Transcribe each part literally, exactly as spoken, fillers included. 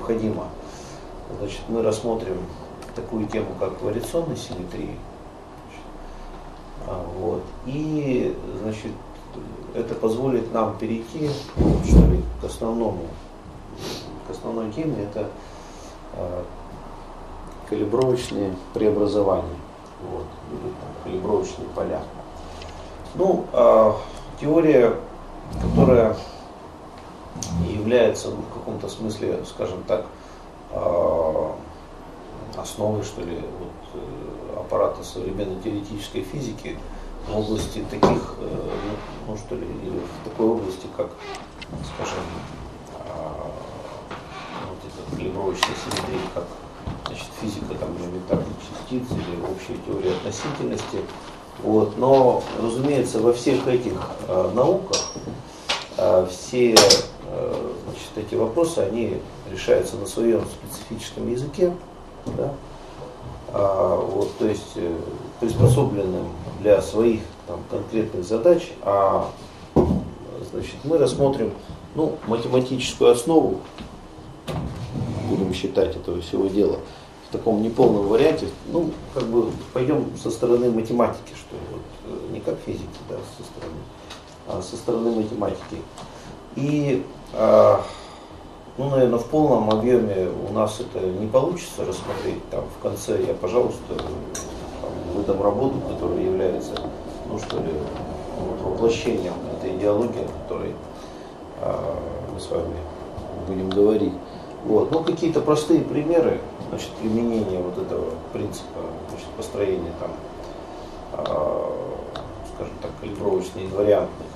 необходимо. Значит, мы рассмотрим такую тему, как вариационной симметрии. Вот. И, значит, это позволит нам перейти, что ли, к основному, к основной теме, это э, калибровочные преобразования, вот, или там, калибровочные поля. Ну, э, теория, которая является, ну, в каком-то смысле, скажем так, э, основой, что ли, вот, э, аппарата современной теоретической физики в области таких, э, ну, ну, что ли, или в такой области, как, скажем, э, вот эта калибровочная симметрия, как, значит, физика там, элементарных частиц или общая теория относительности. Вот. Но, разумеется, во всех этих э, науках э, все э, значит, эти вопросы, они решаются на своем специфическом языке, да? а, вот, то есть э, приспособленным для своих там, конкретных задач, а значит, мы рассмотрим, ну, математическую основу, будем считать, этого всего дела в таком неполном варианте, ну, как бы пойдем со стороны математики, что ли, вот, не как физики, да, со стороны, а со стороны математики. И, а, ну, наверное, в полном объеме у нас это не получится рассмотреть. Там в конце я, пожалуйста, там, выдам работу, которая является, ну, что ли, вот, воплощением этой идеологии, о которой а, мы с вами будем говорить. Вот. Ну, какие-то простые примеры, значит, применения вот этого принципа, значит, построения там, э, скажем так, калибровочно-инвариантных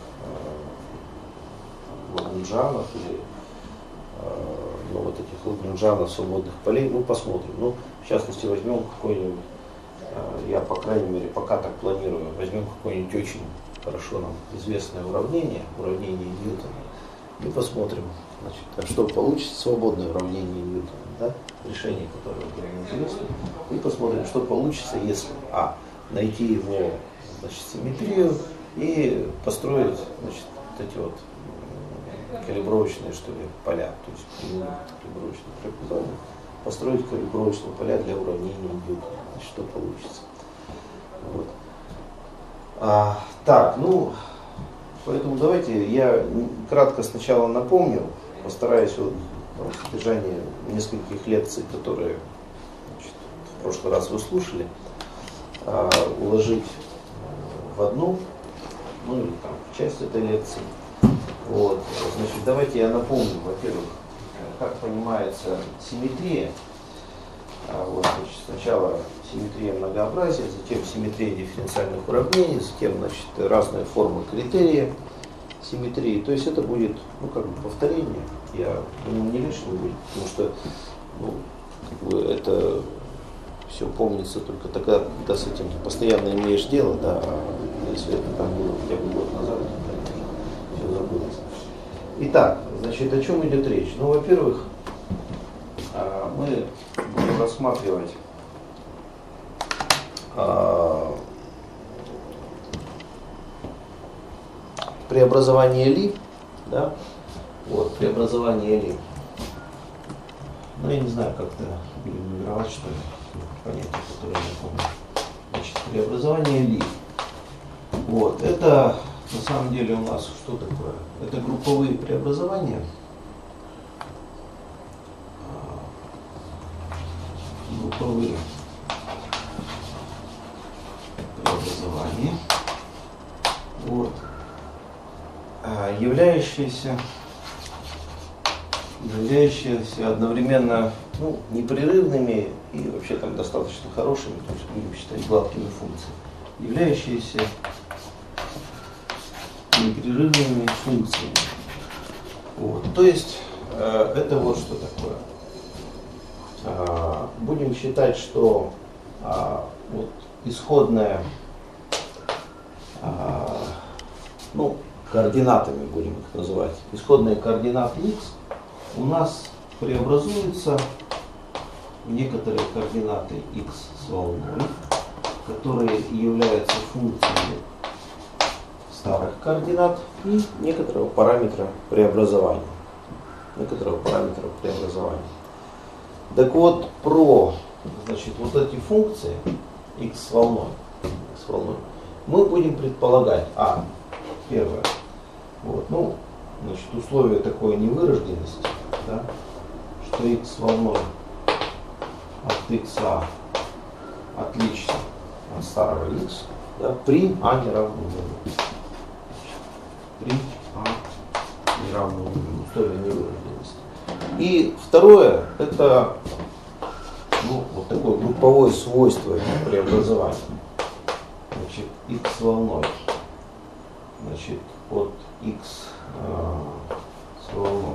э, лагранжанов или э, ну, вот этих лагранжанов свободных полей, ну, посмотрим. Ну, в частности, возьмем какой-нибудь, э, я, по крайней мере, пока так планирую, возьмем какое-нибудь очень хорошо нам известное уравнение, уравнение Ньютона, и посмотрим, значит, а что получится свободное уравнение Ньютона, да, решение которого нам интересно, и посмотрим, что получится, если а. найти его, значит, симметрию и построить, значит, вот эти вот калибровочные, что ли, поля, то есть калибровочные преобразования, построить калибровочные поля для уравнения Ньютона, значит, что получится. Вот. А, так, ну, поэтому давайте я кратко сначала напомню, постараюсь вот в содержании нескольких лекций, которые, значит, в прошлый раз вы слушали, а, уложить в одну, ну или там в часть этой лекции. Вот. Значит, давайте я напомню, во-первых, как понимается симметрия. А, вот, значит, сначала симметрия многообразия, затем симметрия дифференциальных уравнений, затем, значит, разные формы критерия симметрии. То есть это будет, ну, как бы повторение. Я думаю, не лишним будет, потому что, ну, как бы это все помнится только тогда, когда с этим постоянно имеешь дело, да, а если это там было хотя бы год назад, то все забылось. Итак, значит, о чем идет речь? Ну, во-первых, мы будем рассматривать а, преобразование Ли, да, вот, преобразование Ли. Ну, я не знаю, как-то будем нумеровать, что ли, понятие, которое я помню. Значит, преобразование Ли. Вот, это на самом деле у нас что такое? Это групповые преобразования. Групповые преобразования, вот, являющиеся, являющиеся одновременно, ну, непрерывными и вообще там достаточно хорошими, то есть будем считать гладкими функциями, являющиеся непрерывными функциями. Вот. То есть э, это вот что такое. Э, будем считать, что э, вот исходная, э, ну, координатами будем их называть, исходные координаты x у нас преобразуются в некоторые координаты x с волной, которые являются функциями старых координат и некоторого параметра преобразования. Некоторого параметра преобразования. Так вот, про, значит, вот эти функции x с волной, x с волной мы будем предполагать, а, первое, вот, ну, значит, условие такой невырожденности, да, что x с волной от x отлично от старого x, да, при а не равно нулю. При а не равно нулю, условие невырожденности. И второе, это ну, вот такое групповое свойство преобразования. Значит, x с волной, значит, от x э, с волной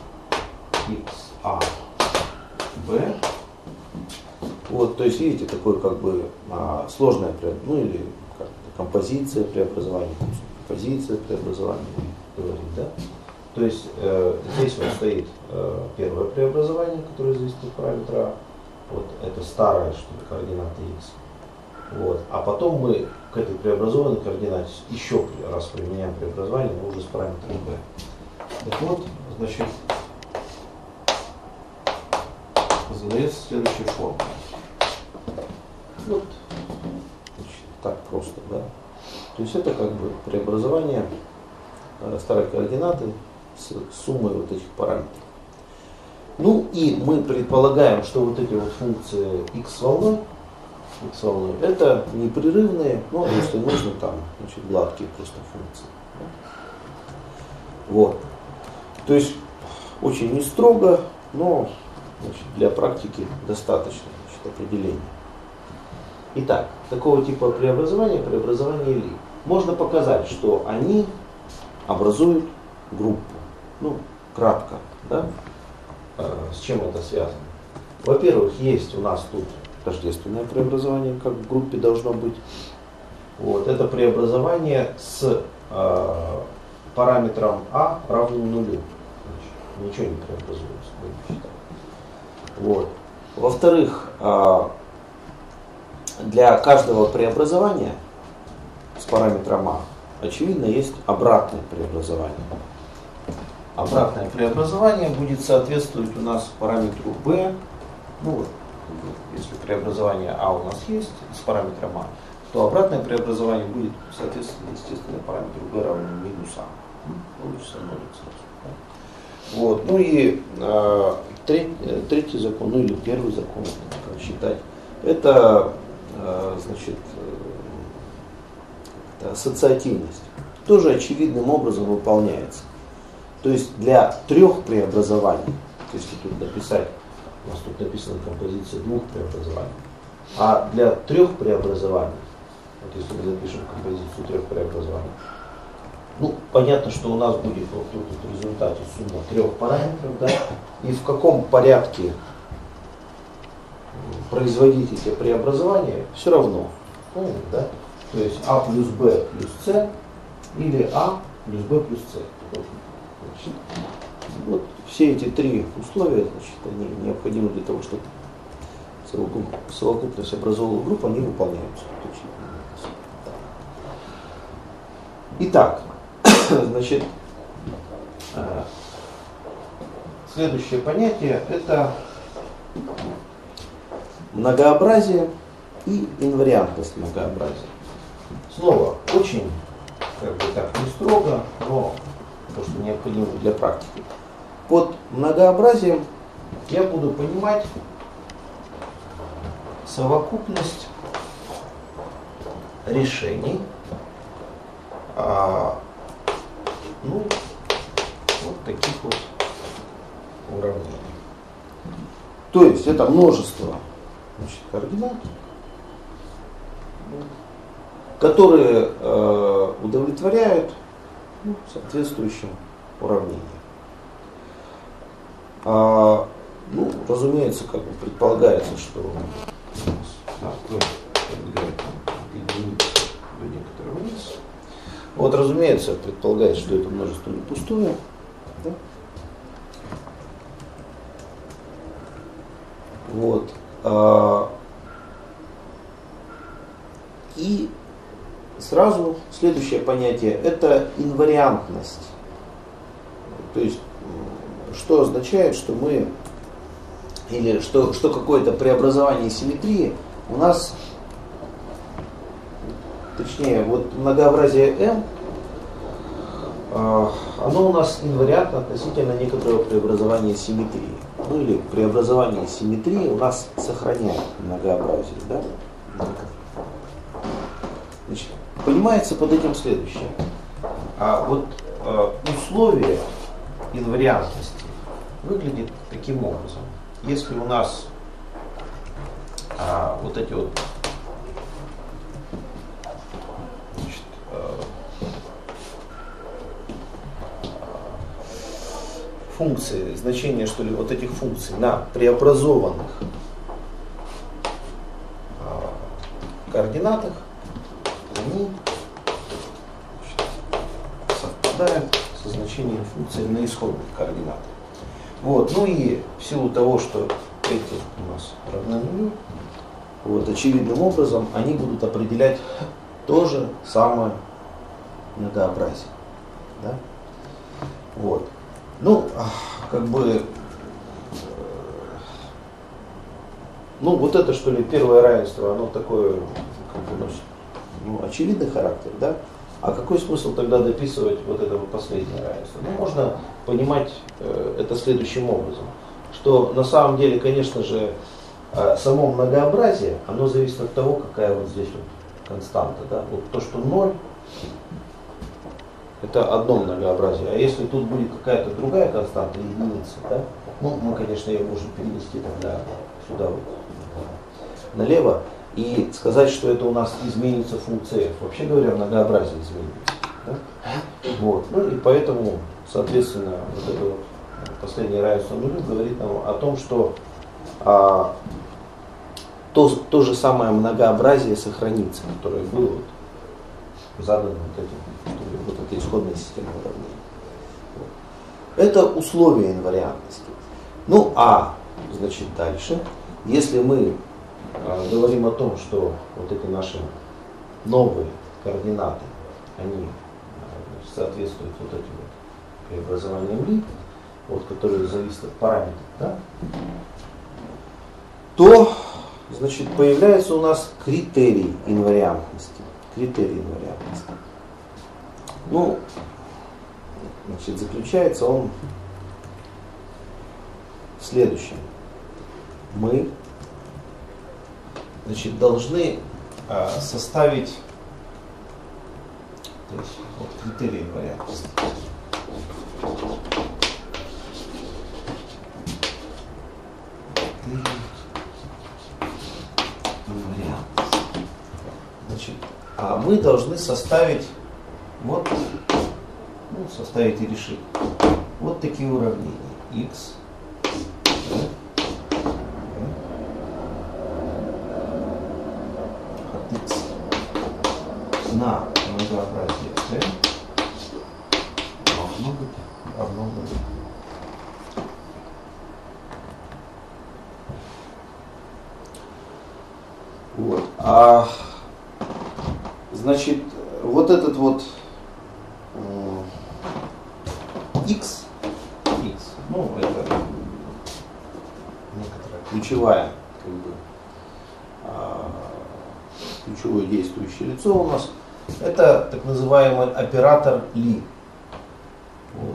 xa b. Вот, то есть, видите, такое как бы а, сложное, ну или как композиция преобразования, композиция преобразования говорит, да? То есть э, здесь вот стоит э, первое преобразование, которое зависит от параметра а. Вот это старая, что ли, координата x. Вот. А потом мы к этой преобразованной координате еще раз применяем преобразование, но уже с параметром b. Так вот, значит, задается следующая формула. Вот, значит, так просто, да. То есть это как бы преобразование э, старой координаты с суммой вот этих параметров. Ну и мы предполагаем, что вот эти вот функции x с волной, x с волной это непрерывные, ну если нужно там, значит, гладкие просто функции. Вот. То есть очень не строго, но значит, для практики достаточно, значит, определения. Итак, такого типа преобразования, преобразование Ли. Можно показать, что они образуют группу. Ну, кратко, да? С чем это связано? Во-первых, есть у нас тут тождественное преобразование, как в группе должно быть. Вот, это преобразование с э, параметром а равным нулю. Значит, ничего не преобразуется, будем считать. Вот. Во-вторых, э, для каждого преобразования с параметром а, очевидно, есть обратное преобразование. Обратное преобразование будет соответствовать у нас параметру b. Ну вот, если преобразование а у нас есть с параметром а, то обратное преобразование будет соответствовать, естественно, параметру b равно минус а. Получится ноль сразу. Да? Вот. Ну и э, третий, третий закон, ну или первый закон, как считать, это э, значит, э, ассоциативность. Тоже очевидным образом выполняется. То есть для трех преобразований, то есть тут написать, у нас тут написана композиция двух преобразований, а для трех преобразований, вот если мы запишем композицию трех преобразований, ну, понятно, что у нас будет вот тут вот в результате сумма трех параметров, да, и в каком порядке производить эти преобразования, все равно, поняли, да? То есть а плюс b плюс c или а плюс b плюс c. Значит, вот все эти три условия, значит, они необходимы для того, чтобы совокупность образовала группу, они выполняются. Итак, значит, следующее понятие это многообразие и инвариантность многообразия. Снова очень, как бы так, не строго, но то, что необходимо для практики. Под многообразием я буду понимать совокупность решений, а, ну, вот таких вот уравнений. То есть это множество, значит, координат, которые э, удовлетворяют ну, соответствующим уравнениям. А, ну, разумеется, как бы предполагается, что да, вот, разумеется, предполагается, что это множество не пустое. Да? Вот. А, и сразу следующее понятие – это инвариантность. То есть, что означает, что мы или что, что какое-то преобразование симметрии у нас, точнее, вот многообразие M, оно у нас инвариантно относительно некоторого преобразования симметрии. Ну или преобразование симметрии у нас сохраняет многообразие. Да? Значит, понимается под этим следующее. А вот а, условие инвариантности выглядит таким образом. Если у нас а, вот эти вот значит, а, функции, значения, что ли, вот этих функций на преобразованных а, координатах, они значит, совпадают со значением функции на исходных координатах. Вот. Ну и в силу того, что эти у нас равны нулю, вот, очевидным образом они будут определять то же самое многообразие. Да? Вот. Ну, как бы, ну вот это, что ли, первое равенство, оно такое, как бы, носит, ну, очевидный характер, да? А какой смысл тогда дописывать вот это вот последнее равенство? Ну, можно понимать э, это следующим образом, что на самом деле, конечно же, э, само многообразие, оно зависит от того, какая вот здесь вот константа, да? Вот то, что ноль, это одно многообразие, а если тут будет какая-то другая константа, единица, да? Ну, мы, конечно, ее можем перенести тогда сюда вот налево, и сказать, что это у нас изменится функция f. Вообще говоря, многообразие изменится. Да? Вот. Ну и поэтому, соответственно, вот это вот последнее равенство нулю говорит нам о том, что а, то, то же самое многообразие сохранится, которое было вот задано вот, этим, вот этой исходной системой уравнений. Вот. Это условие инвариантности. Ну а, значит, дальше, если мы говорим о том, что вот эти наши новые координаты, они соответствуют вот этим вот преобразованиям Ли, вот, которые зависят от параметров, да, то, значит, появляется у нас критерий инвариантности. Критерий инвариантности. Ну, значит, заключается он в следующем. Мы, значит, должны а, составить, то есть, вот, критерии инвариантности. Инвариантность. Значит, а мы должны составить вот, ну, составить и решить вот такие уравнения. X, x на многообразие t должно быть равно нулю. Вот. А значит, вот этот вот э, x, x, ну это некоторая ключевая, как бы, ключевое действующее лицо у нас, это так называемый оператор Ли. Вот,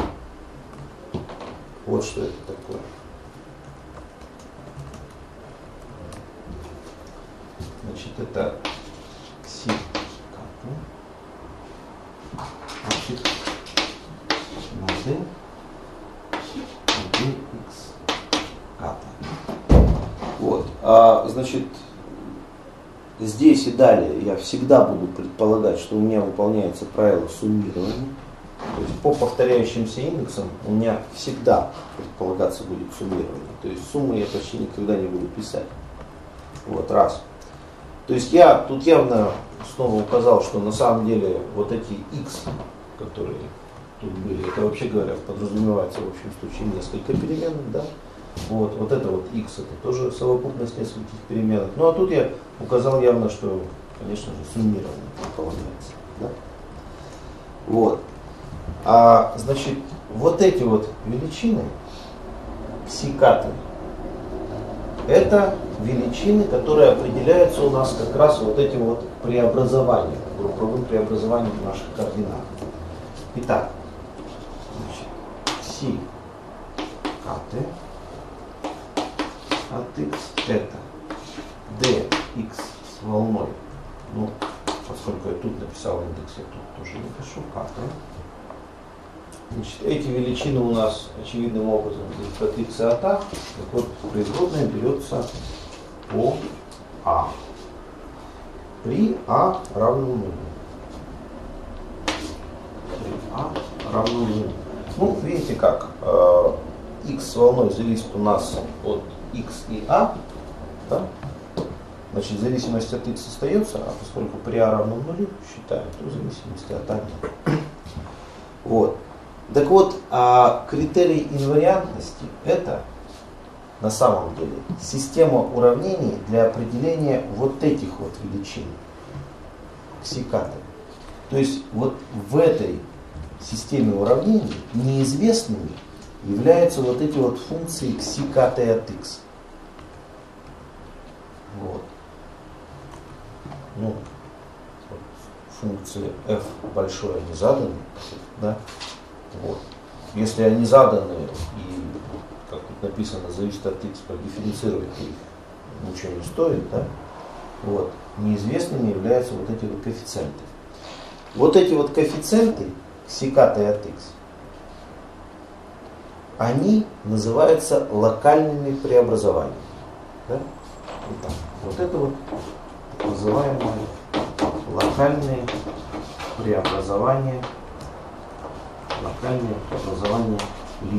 вот что это такое. Значит, это кси значит, на d, dx ката. Вот, а, значит, здесь и далее я всегда буду предполагать, что у меня выполняется правило суммирования. То есть по повторяющимся индексам у меня всегда предполагаться будет суммирование. То есть суммы я почти никогда не буду писать. Вот, раз. То есть я тут явно снова указал, что на самом деле вот эти x, которые тут были, это, вообще говоря, подразумевается в общем случае несколько переменных, да? Вот, вот это вот x, это тоже совокупность нескольких переменных. Ну а тут я указал явно, что, конечно же, суммирование предполагается. Да? Вот. А, значит, вот эти вот величины, пси-каты, это величины, которые определяются у нас как раз вот этим вот преобразованием, групповым преобразованием наших координат. Итак, си кт от x это dx с волной. Ну, поскольку я тут написал индекс, я тут тоже напишу кт. Значит, эти величины у нас очевидным образом зависят от x и от а. Так вот, производная берется по а. При а равно нулю. При а равно нулю. Ну, видите как, э, x с волной зависит у нас от x и а. Да? Значит, зависимость от x остается, а поскольку при а равно нулю считаем, то зависимости от а нет. Вот. Так вот, а критерий инвариантности – это на самом деле система уравнений для определения вот этих вот величин ксикаты. То есть вот в этой системе уравнений неизвестными являются вот эти вот функции ксикаты от x. Вот. Ну, функции f большой они заданы, да? Вот. Если они заданы и, как тут написано, зависит от x, продифференцировать их ничего не стоит, да? Вот. Неизвестными являются вот эти вот коэффициенты. Вот эти вот коэффициенты, ксикаты от x, они называются локальными преобразованиями. Да? Итак, вот это вот так называемые локальные преобразования, локальные преобразования Ли.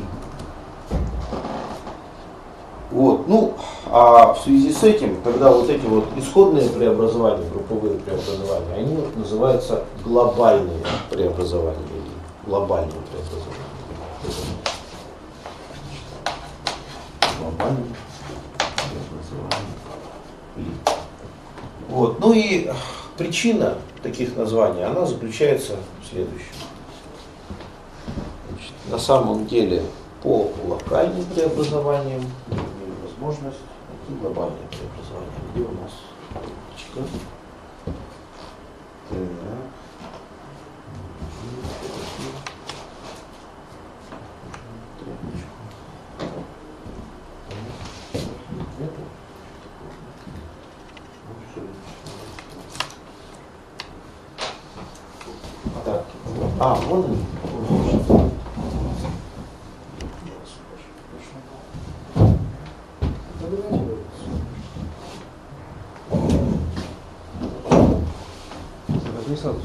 Вот, ну, а в связи с этим, тогда вот эти вот исходные преобразования, групповые преобразования, они вот называются глобальные преобразования или глобальные преобразования. Глобальные преобразования Ли. Вот, ну и причина таких названий, она заключается в следующем. Значит, на самом деле по локальным преобразованиям возможность найти глобальные преобразования. Где у нас точка? Так. Так. А, вон они. Не сразу.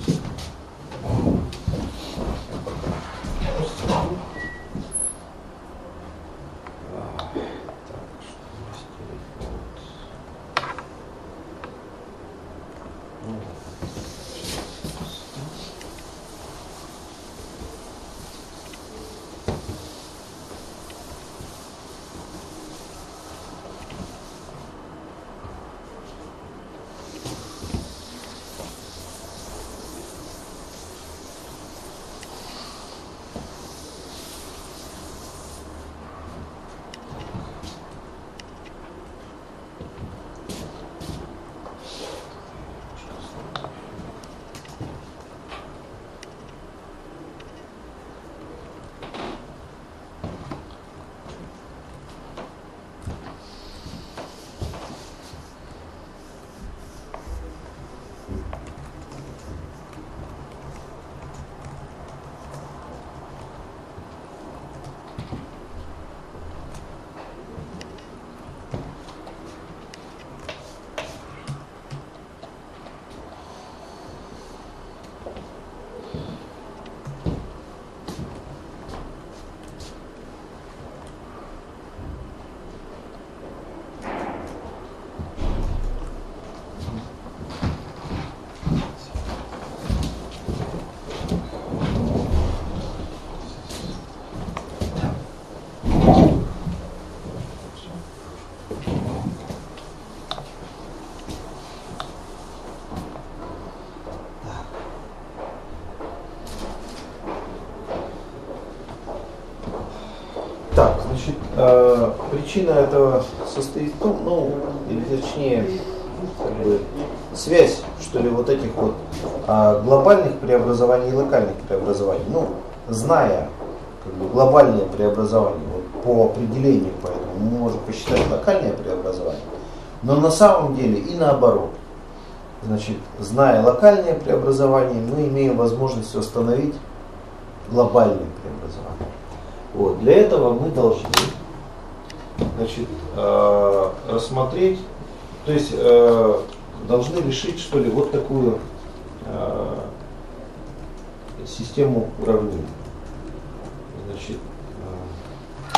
э, причина этого состоит в том, ну, или точнее, как бы, связь, что ли, вот этих вот э, глобальных преобразований и локальных преобразований. Ну, зная как бы, глобальные преобразования, вот, по определению, поэтому мы можем посчитать локальное преобразование, но на самом деле и наоборот. Значит, зная локальное преобразование, мы имеем возможность восстановить глобальное преобразование. Вот. Для этого мы должны, значит, э, рассмотреть, то есть э, должны решить, что ли, вот такую э, систему уравнений. Значит, э,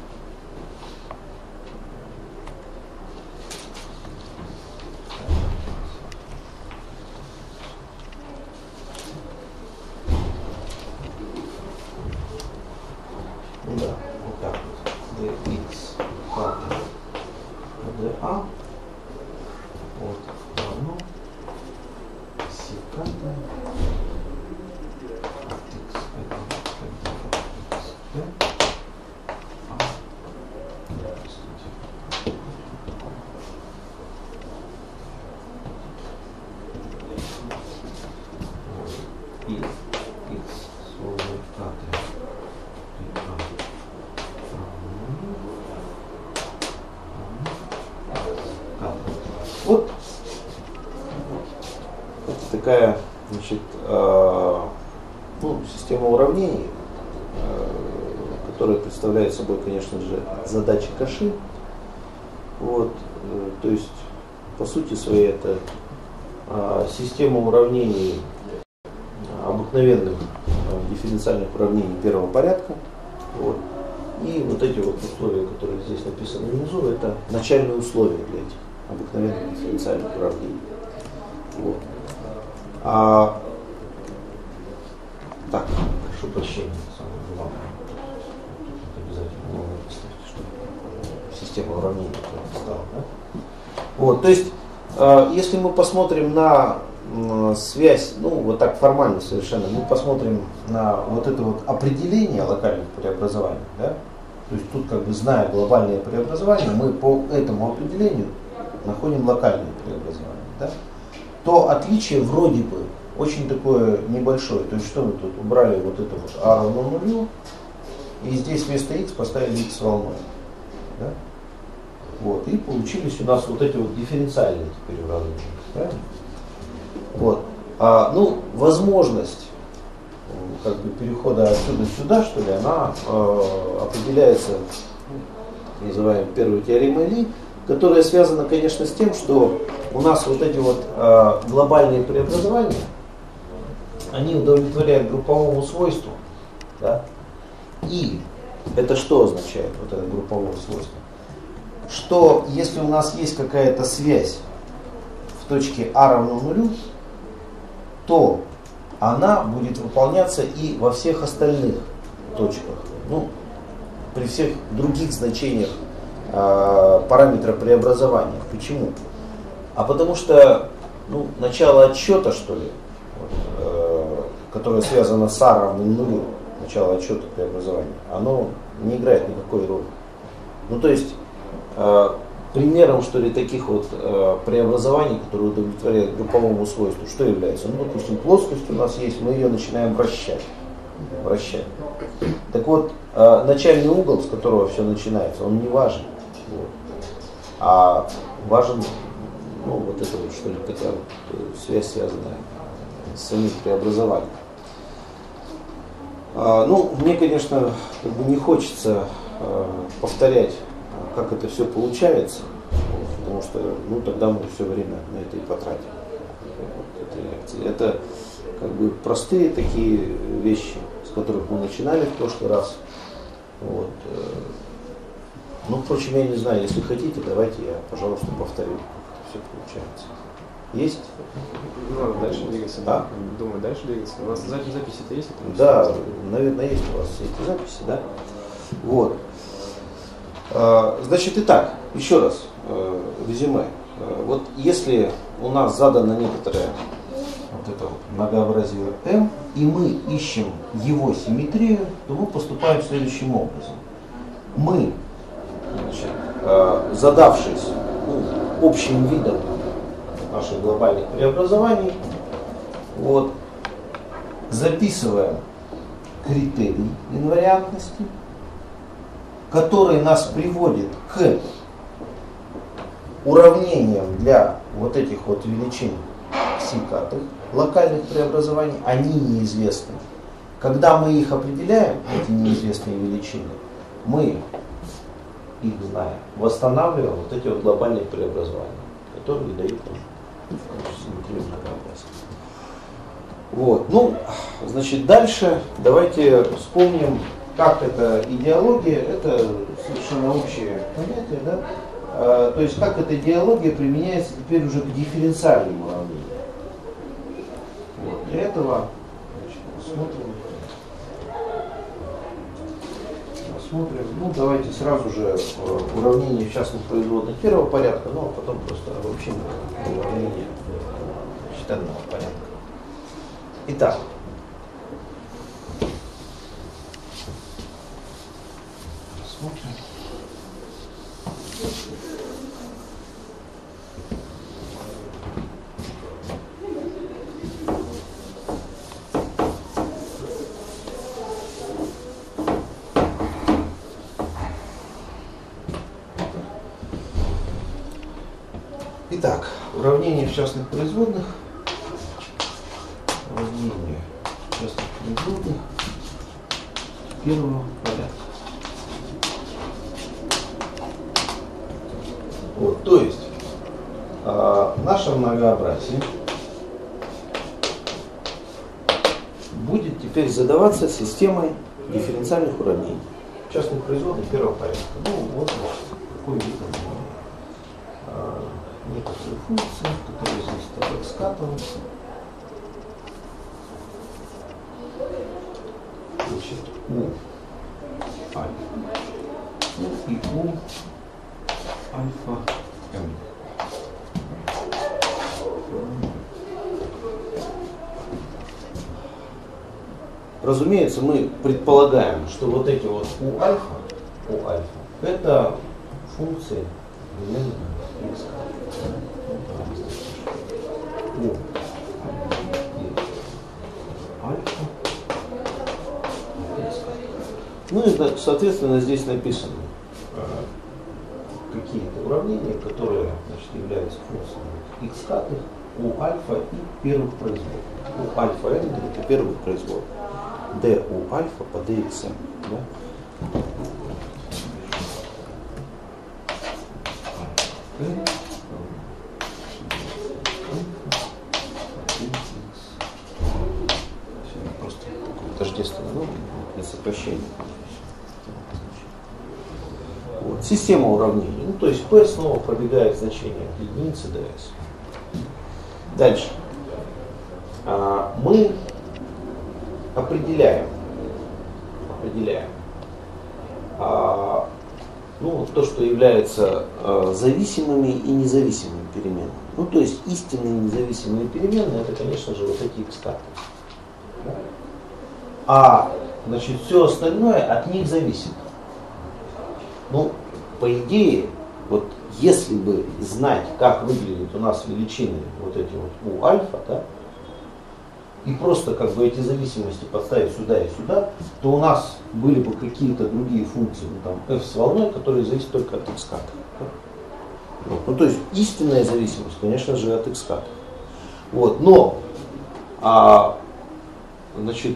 ну да, вот так вот. dx квадрат dA вот равно секанда от x один xp а и x свободный квадрат. Вот это такая, значит, э, ну, система уравнений, э, которая представляет собой, конечно же, задачи Каши. Вот, э, то есть, по сути своей, это э, система уравнений обыкновенных э, дифференциальных уравнений первого порядка. Вот. И вот эти вот условия, которые здесь написаны внизу, это начальные условия для этих обыкновенных дифференциальных уравнений. Вот. А, так, прошу прощения, самое главное. Тут обязательно новое поставьте, чтобы система уравнений стала. Да? Вот, то есть, э, если мы посмотрим на э, связь, ну вот так формально совершенно, мы посмотрим на вот это вот определение локальных преобразований, да? То есть тут, как бы, зная глобальное преобразование, мы по этому определению находим локальные преобразования, да? То отличие вроде бы очень такое небольшое. То есть что мы тут убрали вот это вот а равно нулю, и здесь вместо x поставили x волной. Да? Вот, и получились у нас вот эти вот дифференциальные теперь уравнения. Правильно? Вот. А, ну, возможность как бы перехода отсюда сюда, что ли, она э, определяется, называем первой теоремой Ли, которая связана, конечно, с тем, что у нас вот эти вот э, глобальные преобразования, они удовлетворяют групповому свойству, да? И это что означает, вот это групповое свойство? Что если у нас есть какая-то связь в точке а равно нулю, то она будет выполняться и во всех остальных точках, ну, при всех других значениях э, параметра преобразования. Почему? А потому что, ну, начало отсчета, что ли, вот, э, которое связано с а равным нулю, начало отсчета преобразования, оно не играет никакой роли. Ну, то есть, э, примером, что ли, таких вот э, преобразований, которые удовлетворяют групповому свойству, что является? Ну, допустим, плоскость у нас есть, мы ее начинаем вращать. вращать. Так вот, э, начальный угол, с которого все начинается, он не важен. Вот. А важен, ну, вот это вот, что ли, такая вот связь, связанная с самим преобразованием. А, ну, мне, конечно, как бы не хочется э, повторять, как это все получается, потому что, ну, тогда мы все время на это и потратим. Вот, этой лекции. Это как бы простые такие вещи, с которых мы начинали в прошлый раз. Вот. Ну, впрочем, я не знаю, если хотите, давайте я, пожалуйста, повторю, как это все получается. Есть? Ну, дальше двигаться. А? Думаю, дальше двигаться. У вас записи-то есть? Да, наверное, есть у вас все эти записи, да? Вот. Значит, итак, еще раз резюме. Вот если у нас задано некоторое вот это вот многообразие M, и мы ищем его симметрию, то мы поступаем следующим образом. Мы э, задавшись ну, общим видом наших глобальных преобразований, вот, записываем критерий инвариантности, который нас приводит к уравнениям для вот этих вот величин ксикатых локальных преобразований. Они неизвестны. Когда мы их определяем, эти неизвестные величины, мы их знаем, восстанавливаем вот эти вот глобальные преобразования, которые дают нам симметрию многообразия. Вот. Ну, значит, дальше давайте вспомним, как эта идеология, это совершенно общее понятие, да? А, то есть как эта идеология применяется теперь уже к дифференциальным уравнениям. Вот. Для этого значит, смотрим. Смотрим. Ну, давайте сразу же уравнение частных производных первого порядка, ну, а потом просто обобщим уравнение n-го порядка. Итак, смотрим. Итак, уравнение в частных производных. Уравнение частных производных первого порядка. Вот, то есть э, наше многообразие будет теперь задаваться системой дифференциальных уравнений частных производных первого порядка. Ну вот какой вид он имеет. Некоторые функции, которые зависят от x катова. Значит, у альфа ну, и у альфа m. Разумеется, мы предполагаем, что вот эти вот у альфа, у альфа это функции элемента x катова. У альфа. Ну и, соответственно, здесь написано какие-то уравнения, которые, значит, являются функциями x катых у альфа и первых производных. У альфа n это первых производных. d у альфа по dxm. Да? Просто тождественно, ну, для сокращения. Вот. Система уравнений. Ну, то есть P снова пробегает значение от единицы до S. Дальше. А, мы определяем, определяем а, ну, то, что является а, зависимыми и независимыми переменными. Ну, то есть истинные независимые переменные, это, конечно же, вот эти x-каты. А, значит, все остальное от них зависит. Ну, по идее, вот если бы знать, как выглядят у нас величины вот эти вот у альфа, да, и просто как бы эти зависимости подставить сюда и сюда, то у нас были бы какие-то другие функции, ну, там, f с волной, которые зависят только от x катов. Да? Вот. Ну, то есть истинная зависимость, конечно же, от x катов. Вот. Но, а, значит,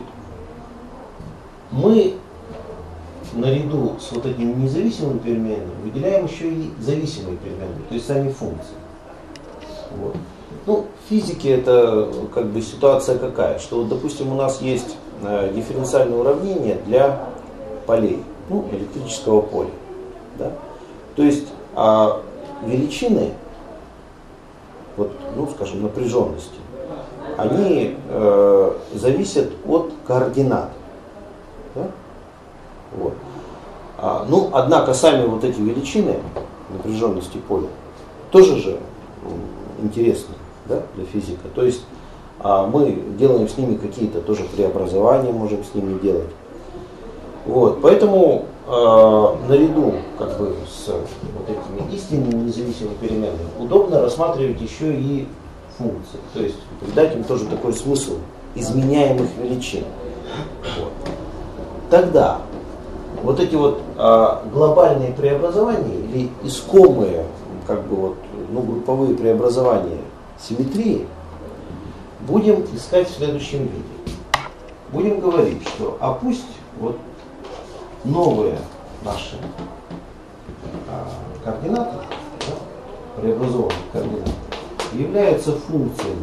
мы наряду с вот этими независимыми переменными выделяем еще и зависимые переменные, то есть сами функции. Вот. Ну, в физике это как бы ситуация какая, что вот, допустим, у нас есть э, дифференциальное уравнение для полей, ну, электрического поля. Да? То есть э, величины, вот, ну, скажем, напряженности, они э, зависят от координат. Да? Вот. А, ну, однако сами вот эти величины напряженности поля тоже же интересны, да, для физика. То есть а, мы делаем с ними какие-то тоже преобразования, можем с ними делать. Вот. Поэтому э, наряду как бы с вот этими истинными независимыми переменными удобно рассматривать еще и функции. То есть придать им тоже такой смысл изменяемых величин. Вот. Тогда вот эти вот э, глобальные преобразования или искомые как бы вот, ну, групповые преобразования симметрии будем искать в следующем виде. Будем говорить, что а пусть вот новые наши а, координаты, да, преобразованные координаты, являются функциями.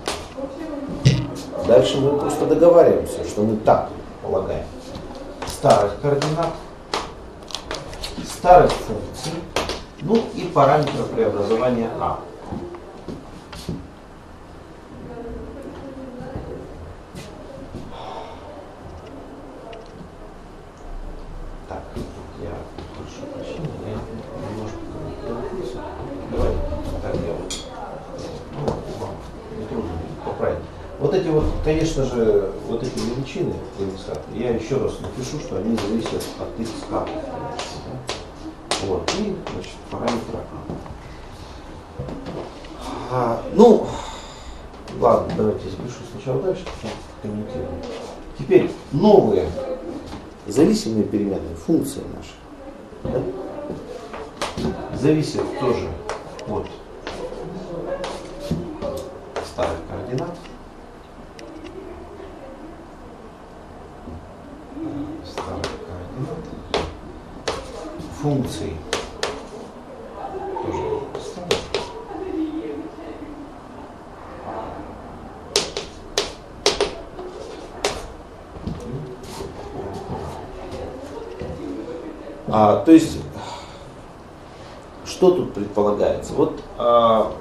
Дальше мы просто договариваемся, что мы так полагаем. Старых координат, старых функций, ну и параметров преобразования А. Так, я прошу прощения, я немножко торопился. Давай, так я вот, ну, вам не трудно поправить. Вот эти вот, конечно же, вот эти величины, я еще раз напишу, что они зависят от их скат. Вот, и, значит, параметра А. а. Ну, ладно, давайте запишу сначала дальше, потом комментирую. Теперь новые зависимые переменные функции наши, да, зависят тоже от старых координат. Старых координат. Функций тоже старых. А, то есть, что тут предполагается? Вот а,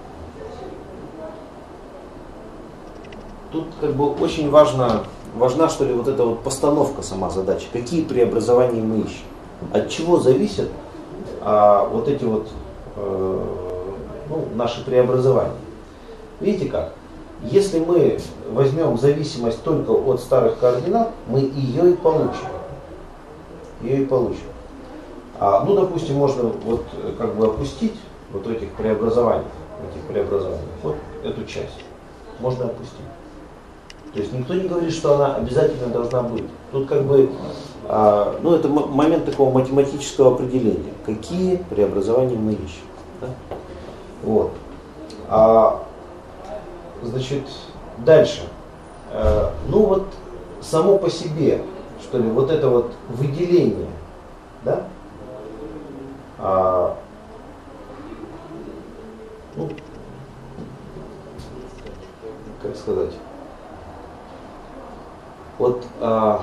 тут как бы очень важно, важна, что ли, вот эта вот постановка сама задачи. Какие преобразования мы ищем? От чего зависят а, вот эти вот э, ну, наши преобразования? Видите как? Если мы возьмем зависимость только от старых координат, мы ее и получим. Ее и получим. А, ну, допустим, можно вот как бы опустить вот этих преобразований, этих преобразований, вот эту часть. Можно опустить. То есть никто не говорит, что она обязательно должна быть. Тут как бы, а, ну, это момент такого математического определения. Какие преобразования мы ищем. Да? Вот. А, значит, дальше. А, ну вот само по себе, что ли, вот это вот выделение, да? А, ну, как сказать, вот а,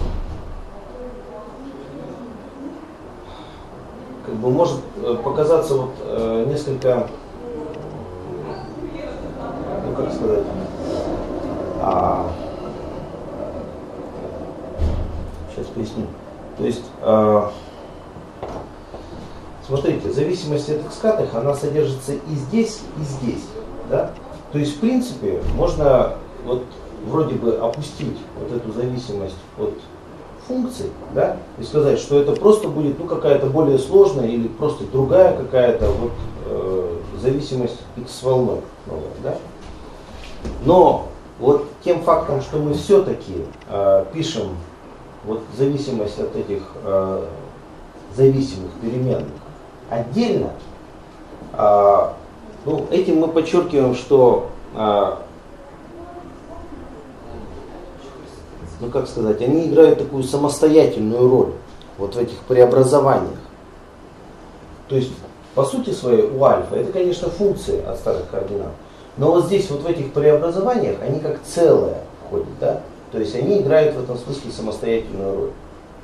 как бы может показаться вот а, несколько, ну как сказать, а, сейчас поясню. То есть а, смотрите, зависимость от x-катых, она содержится и здесь, и здесь. Да? То есть, в принципе, можно вот вроде бы опустить вот эту зависимость от функций, да, и сказать, что это просто будет ну, какая-то более сложная или просто другая какая-то вот, э, зависимость x волной новая. Да? Но вот тем фактом, что мы все-таки э, пишем вот зависимость от этих э, зависимых переменных отдельно, а, ну, этим мы подчеркиваем, что, а, ну как сказать, они играют такую самостоятельную роль вот в этих преобразованиях. То есть, по сути своей, у альфа это, конечно, функции от старых координат, но вот здесь, вот в этих преобразованиях, они как целое входят, да? То есть они играют в этом смысле самостоятельную роль.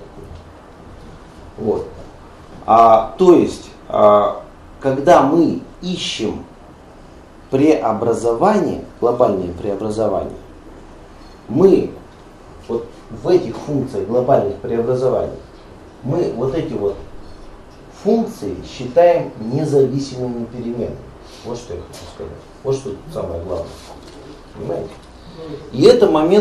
Вот. А, то есть, а, когда мы ищем преобразование, глобальные преобразования, мы вот в этих функциях глобальных преобразований, мы вот эти вот функции считаем независимыми переменными. Вот что я хочу сказать. Вот что самое главное. Понимаете? И это момент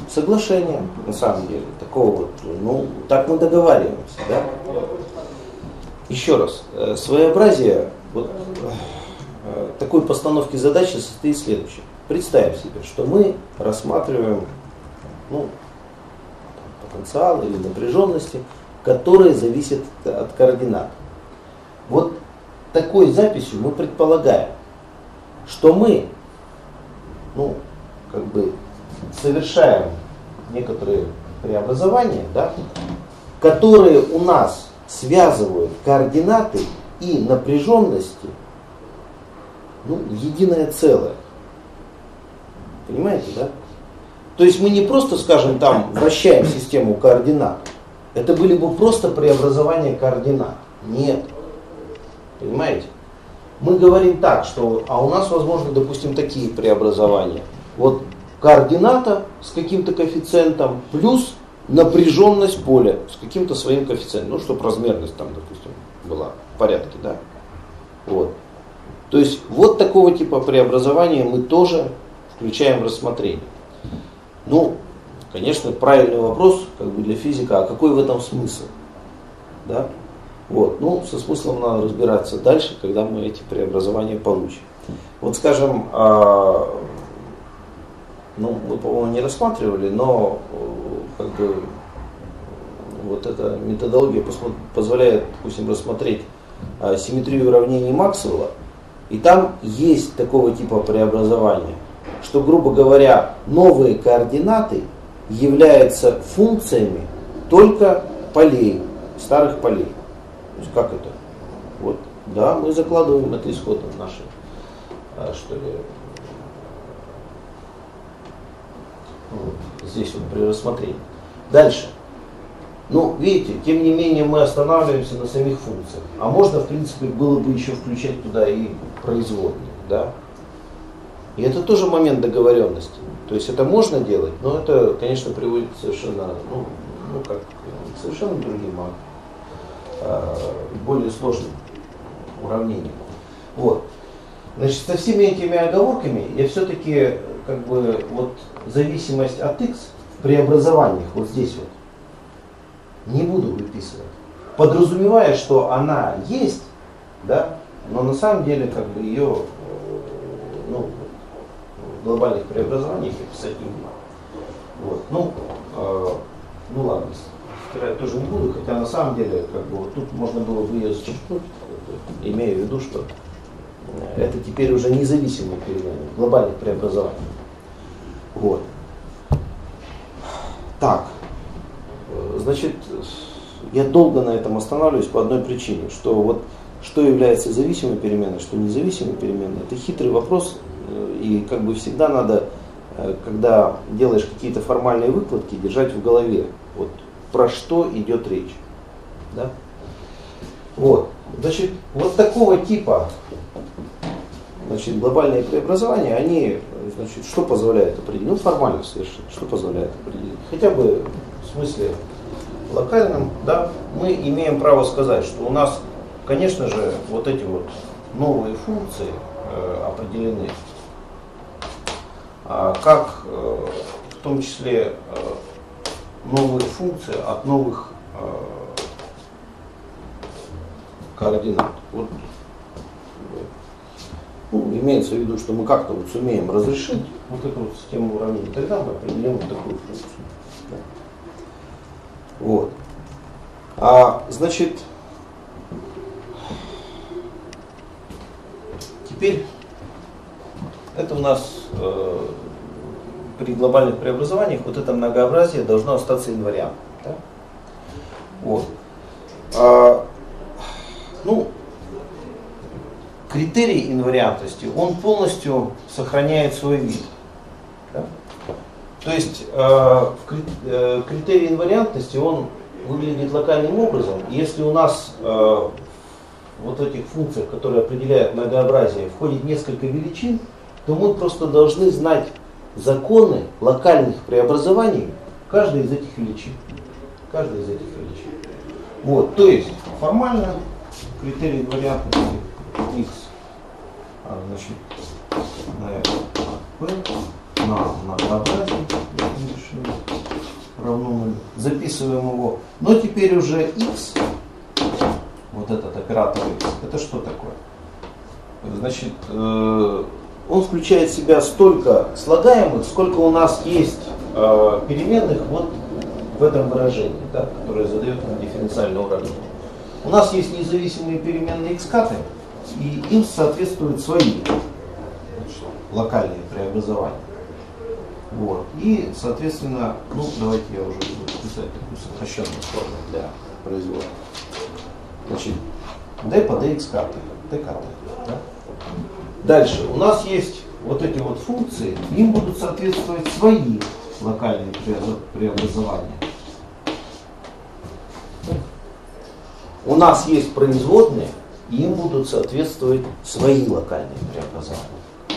соглашение, на самом деле, такого вот, ну, так мы договариваемся, да? Еще раз, своеобразие вот такой постановки задачи состоит в следующем. Представим себе, что мы рассматриваем, ну, потенциал или напряженности, которые зависят от координат. Вот такой записью мы предполагаем, что мы, ну, как бы совершаем некоторые преобразования, да, которые у нас связывают координаты и напряженности, ну, единое целое. Понимаете, да? То есть мы не просто, скажем, там вращаем систему координат. Это были бы просто преобразования координат. Нет. Понимаете? Мы говорим так, что, а у нас возможно, допустим, такие преобразования. Вот координата с каким-то коэффициентом плюс напряженность поля с каким-то своим коэффициентом. Ну, чтобы размерность там, допустим, была в порядке, да? Вот. То есть вот такого типа преобразования мы тоже включаем в рассмотрение. Ну, конечно, правильный вопрос как бы для физика, а какой в этом смысл? Да? Вот. Ну, со смыслом надо разбираться дальше, когда мы эти преобразования получим. Вот, скажем, а, ну, мы, по-моему, не рассматривали, но как бы вот эта методология позволяет, допустим, рассмотреть а, симметрию уравнений Максвелла, и там есть такого типа преобразования, что, грубо говоря, новые координаты являются функциями только полей, старых полей. То есть как это? Вот, да, мы закладываем это исходно в наши, что ли, вот, здесь вот при рассмотрении. Дальше. Ну, видите, тем не менее мы останавливаемся на самих функциях. А можно, в принципе, было бы еще включать туда и производные, да? И это тоже момент договоренности. То есть это можно делать, но это, конечно, приводит к совершенно, ну, ну как, к совершенно другим, а, более сложным уравнениям. Вот. Значит, со всеми этими оговорками я все-таки, как бы, вот зависимость от x в преобразованиях вот здесь вот не буду выписывать, подразумевая, что она есть, да, но на самом деле, как бы, ее, ну, в глобальных преобразованиях я писать не буду. Вот. Ну, э, ну ладно, стирать тоже не буду, хотя на самом деле, как бы, вот тут можно было бы ее зачеркнуть, как бы, имея в виду, что это теперь уже независимые переменные, глобальных преобразований. Вот. Так, значит, я долго на этом останавливаюсь по одной причине, что вот что является зависимой переменной, что независимой переменной, это хитрый вопрос, и как бы всегда надо, когда делаешь какие-то формальные выкладки, держать в голове, вот про что идет речь. Да? Вот. Значит, вот такого типа, значит, глобальные преобразования, они, значит, что позволяют определить? Ну, формально совершенно, что позволяет определить? Хотя бы в смысле локальном, да, мы имеем право сказать, что у нас, конечно же, вот эти вот новые функции э, определены, а как э, в том числе э, новые функции от новых э, координат. Вот, ну, имеется в виду, что мы как-то вот сумеем разрешить вот эту вот систему уравнений, тогда мы определим вот такую функцию. Да. Вот. А, значит, теперь это у нас э, при глобальных преобразованиях вот это многообразие должно остаться инвариантным. Да? Вот. А, ну, критерий инвариантности, он полностью сохраняет свой вид. Да? То есть э, в кри, э, критерий инвариантности, он выглядит локальным образом. Если у нас э, вот этих функциях, которые определяют многообразие, входит несколько величин, то мы просто должны знать законы локальных преобразований каждой из этих величин. Каждой из этих величин. Вот, то есть формально критерий инвариантности x, а, значит, на p на многообразие равно нулю. Записываем его. Но теперь уже x, вот этот оператор x, это что такое? Значит, он включает в себя столько слагаемых, сколько у нас есть переменных вот в этом выражении, да, которое задает нам дифференциальное уравнение. У нас есть независимые переменные x-каты, и им соответствуют свои, значит, локальные преобразования. Вот. И, соответственно, ну, давайте я уже буду писать такую сокращенную форму для производа. Значит, d по dx-каты, d-каты. Да? Дальше, у нас есть вот эти вот функции, им будут соответствовать свои локальные преобразования. У нас есть производные, и им будут соответствовать свои локальные преобразования.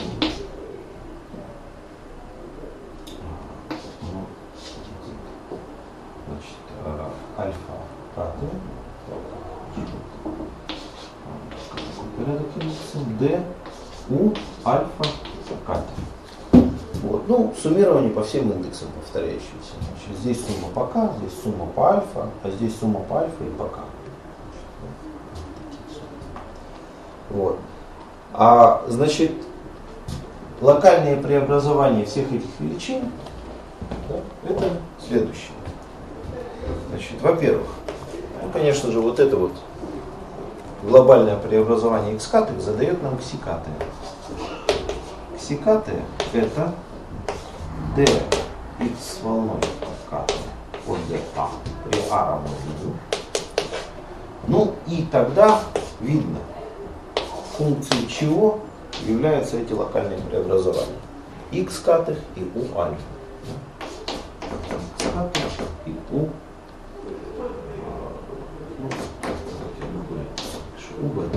Значит, альфа каты, порядок d у альфа каты. Вот. Ну, суммирование по всем индексам повторяющиеся. Значит, здесь сумма по k, здесь сумма по альфа, а здесь сумма по альфа и по k. Вот. А, значит, локальные преобразования всех этих величин, да, это следующее. Значит, во-первых, ну, конечно же, вот это вот глобальное преобразование x-каты задает нам ксикаты. Ксикаты это dx с волной каты от dA при а равно нулю. Ну и тогда видно, функцией чего являются эти локальные преобразования. X-катых и у альфа. X-катых и у, ну, у b.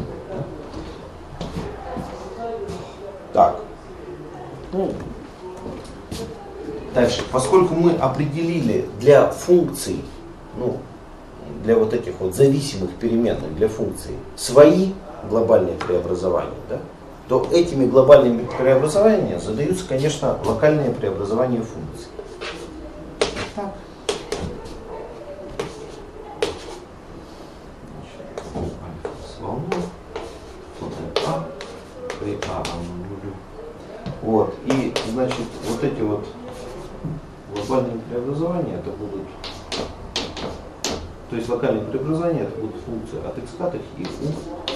Так. Ну, дальше. Поскольку мы определили для функций, ну, для вот этих вот зависимых переменных, для функций свои глобальные преобразования, да, то этими глобальными преобразованиями задаются, конечно, локальные преобразования функций. Так. С волной, а, при а равно нулю. Вот. И, значит, вот эти вот глобальные преобразования это будут, то есть локальные преобразования это будут функции от x-катых и у.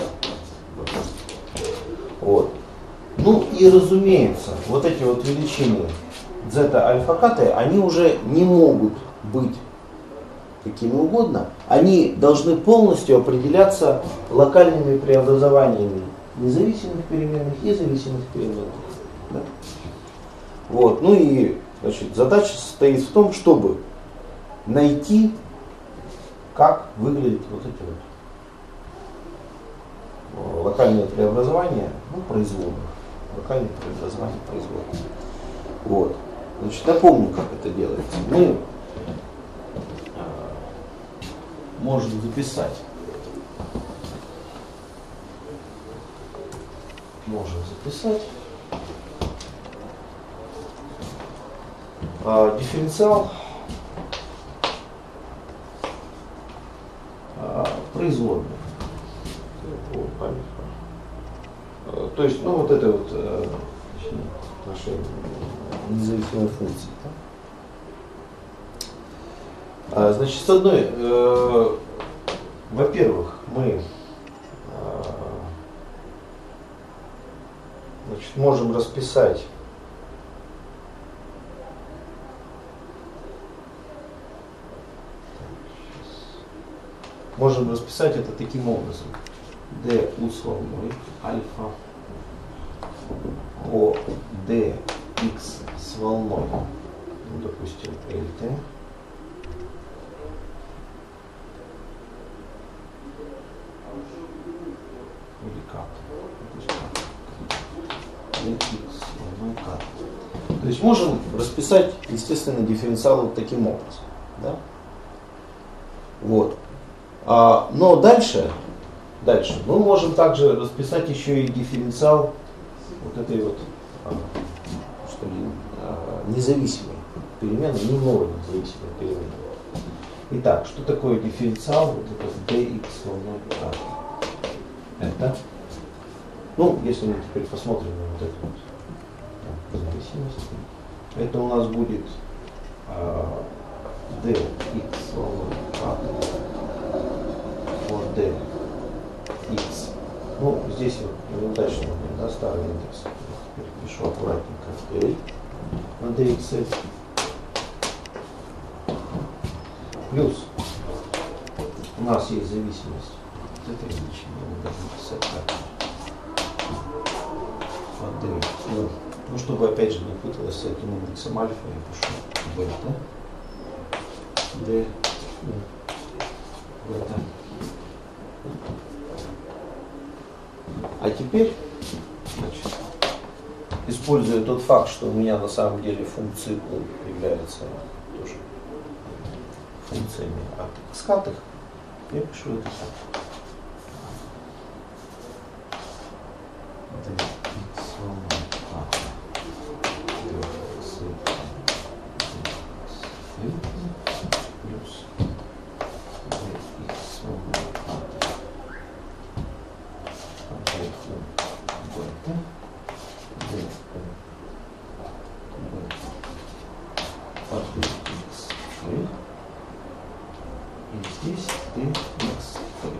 Вот. Ну и разумеется, вот эти вот величины зета альфа каты, они уже не могут быть какими угодно. Они должны полностью определяться локальными преобразованиями независимых переменных и зависимых переменных. Да? Вот. Ну и, значит, задача состоит в том, чтобы найти, как выглядят вот эти вот локальные преобразования, ну, производных. Локальные преобразования производных. Вот. Значит, напомню, как это делается. Мы э, можем записать. Можем записать э, дифференциал э, производных. То есть, ну вот это вот э, наши независимые функции. Да? А, значит, с одной, э, во-первых, мы э, значит, можем расписать можем расписать это таким образом. d у с волной альфа о dx с волной, ну, допустим, lt, или кат, dx с волной кат. То есть можем расписать, естественно, дифференциал вот таким образом. Да? Вот. А, но дальше Дальше. Мы можем также расписать еще и дифференциал вот этой вот, что ли, независимой переменной, не новой независимой переменной. Итак, что такое дифференциал? Вот это dx равно k. Это, ну, если мы теперь посмотрим на вот эту вот зависимость, это у нас будет а, dx равно k for dx. Ну, здесь вот неудачно, да, старый индекс. Теперь пишу аккуратненько L на dx. Плюс у нас есть зависимость от этой величины, мы должны писать так. От D. Ну, ну, чтобы опять же не путалось с этим индексом альфа, я пишу бета. D. Бета. А теперь, значит, используя тот факт, что у меня на самом деле функции U являются тоже функциями от скатых, я пишу это так. dx равно k dx плюс dx равно k бета d от dx. И здесь dx.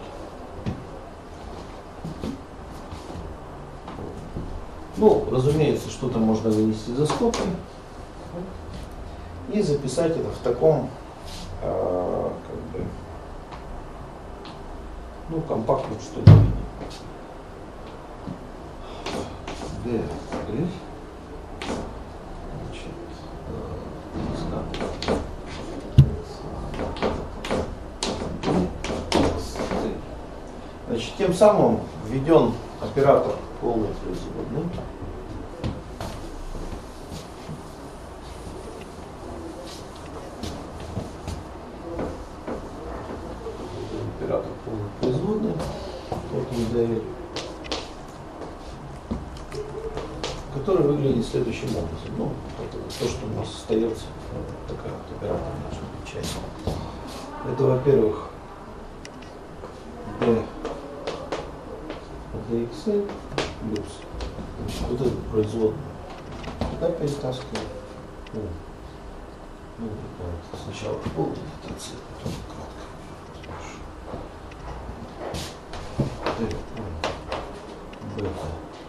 Ну, разумеется, что-то можно вынести за скобки и записать это в таком, э, как бы, ну, компактном, что ли, виде. D, D, значит, э, Значит, тем самым введен оператор полной производной. Оператор полной производной. Вот он ди эл. Который выглядит следующим образом. Ну, это то, что у нас остается. Вот такая вот операторная часть. Это, во-первых, D dx плюс, значит, вот эту производную сюда перетаскиваем. Ну, ну, сначала полный дифференциал, потом кратко. D бета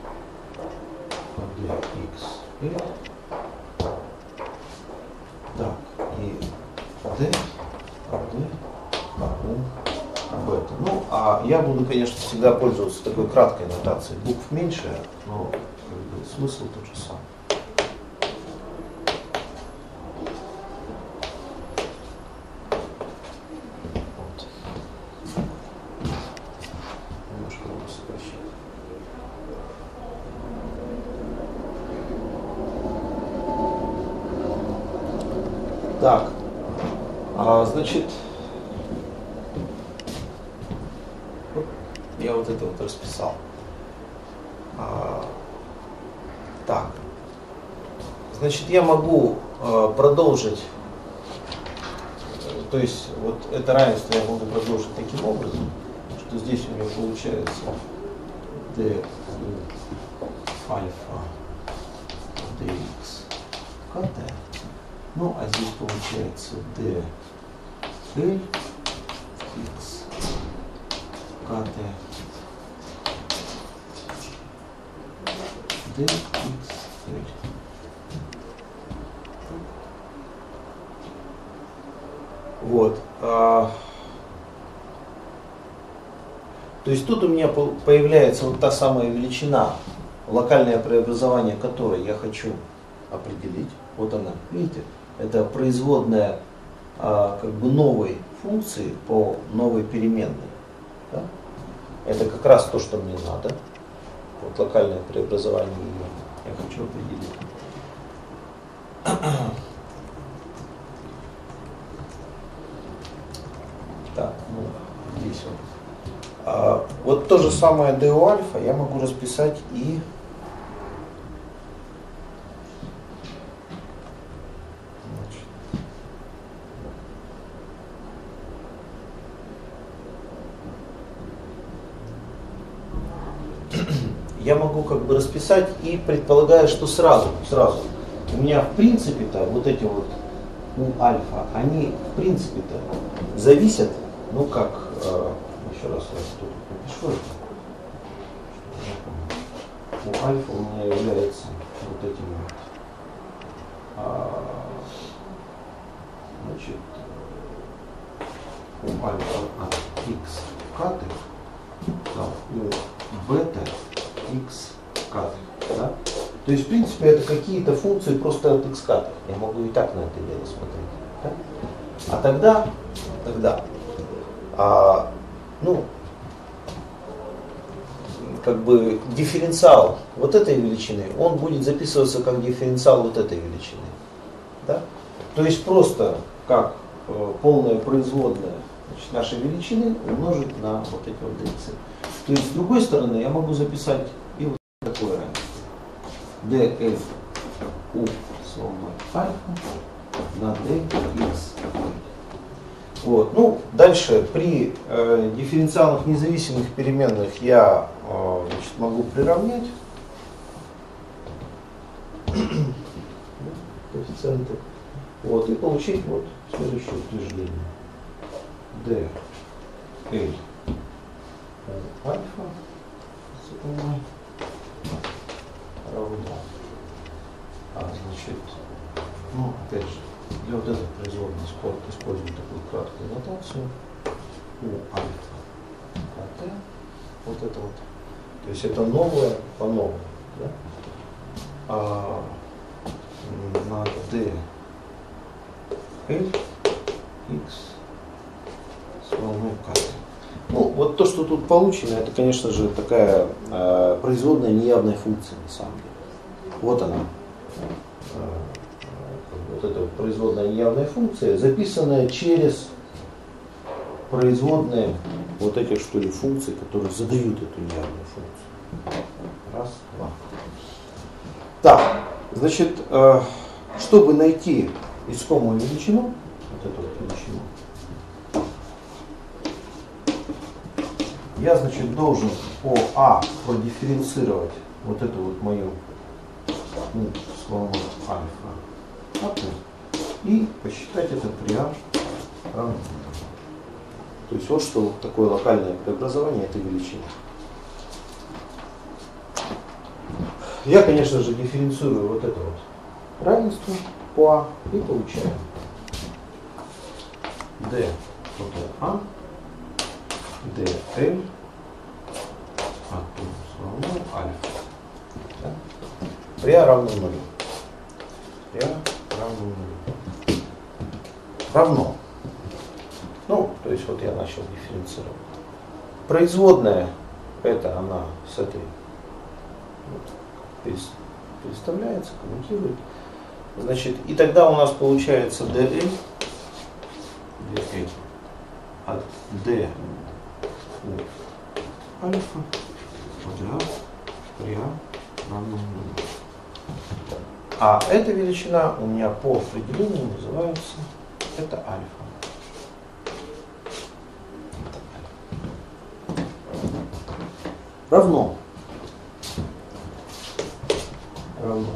dx. Так, и D D бета. Ну, а я буду, конечно, всегда пользоваться такой краткой нотацией. Букв меньше, но как бы, смысл тот же самый. Вот. Немножко его сокращать. Так, а, значит, я вот это вот расписал. А, так, значит, я могу а, продолжить, то есть вот это равенство я могу продолжить таким образом, что здесь у меня получается d альфа dx kt, ну а здесь получается d l x kt dx l. Вот. А, то есть тут у меня появляется вот та самая величина, локальное преобразование которой я хочу определить. Вот она, видите? Это производная а, как бы новой функции по новой переменной. Да? Это как раз то, что мне надо. Вот локальное преобразование ее я хочу определить. Так, ну, здесь вот. А, вот то же самое d у альфа я могу расписать и я могу как бы расписать и предполагая, что сразу, сразу. У меня в принципе-то вот эти вот у альфа, они в принципе-то зависят, ну как, э, еще раз я тут напишу это. У альфа у меня является вот этим вот, а, значит, у альфа от x каты, да, у бета x каты, да? То есть, в принципе, это какие-то функции просто от x катов. Я могу и так на это дело смотреть. Да? А тогда, тогда, а, ну, как бы дифференциал вот этой величины, он будет записываться как дифференциал вот этой величины. Да? То есть просто как э, полная производная, значит, нашей величины умножить на вот эти вот dx. То есть, с другой стороны, я могу записать и вот такое равенство. df у с волной альфа на dx. Вот. Ну, дальше при э, дифференциалах независимых переменных я э, значит, могу приравнять коэффициенты. Вот, и получить вот следующее утверждение. d l у альфа с волной равно. А, значит, ну, опять же, для вот этой производной используем такую краткую нотацию. У альфа кт, вот это вот. То есть это новое по новому. Да? А на d l x с волной кт. Ну, вот то, что тут получено, это, конечно же, такая э, производная неявная функция на самом деле. Вот она. Э, вот эта вот производная неявная функция, записанная через производные вот этих, что ли, функций, которые задают эту неявную функцию. Раз, два. Так, значит, э, чтобы найти искомую величину, вот эту вот величину, я, значит, должен по А продифференцировать вот эту вот мою ну, с волной альфа от и посчитать это при А равно. То есть вот что вот такое локальное преобразование этой величины. Я, конечно же, дифференцирую вот это вот равенство по А и получаю d от А dl от с волной альфа. Да? При А равно нулю. При А равно нулю. Равно. Ну, то есть вот я начал дифференцировать. Производная, это она с этой вот, переставляется, коммутирует. Значит, и тогда у нас получается dl, dl от d у альфа от А при А равно нулю. А эта величина у меня по определению называется это альфа. Равно. Равно.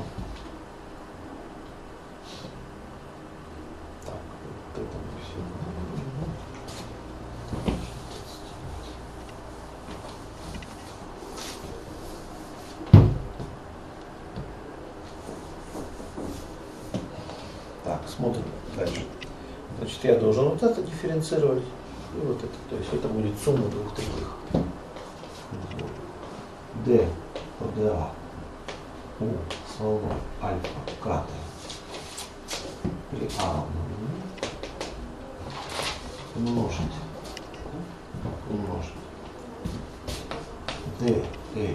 Так, вот это все. Так, смотрим дальше. Значит, я должен вот это дифференцировать и вот это. То есть это будет сумма двух таких. d по dA у с волной альфа кт при А равно умножить, умножить dl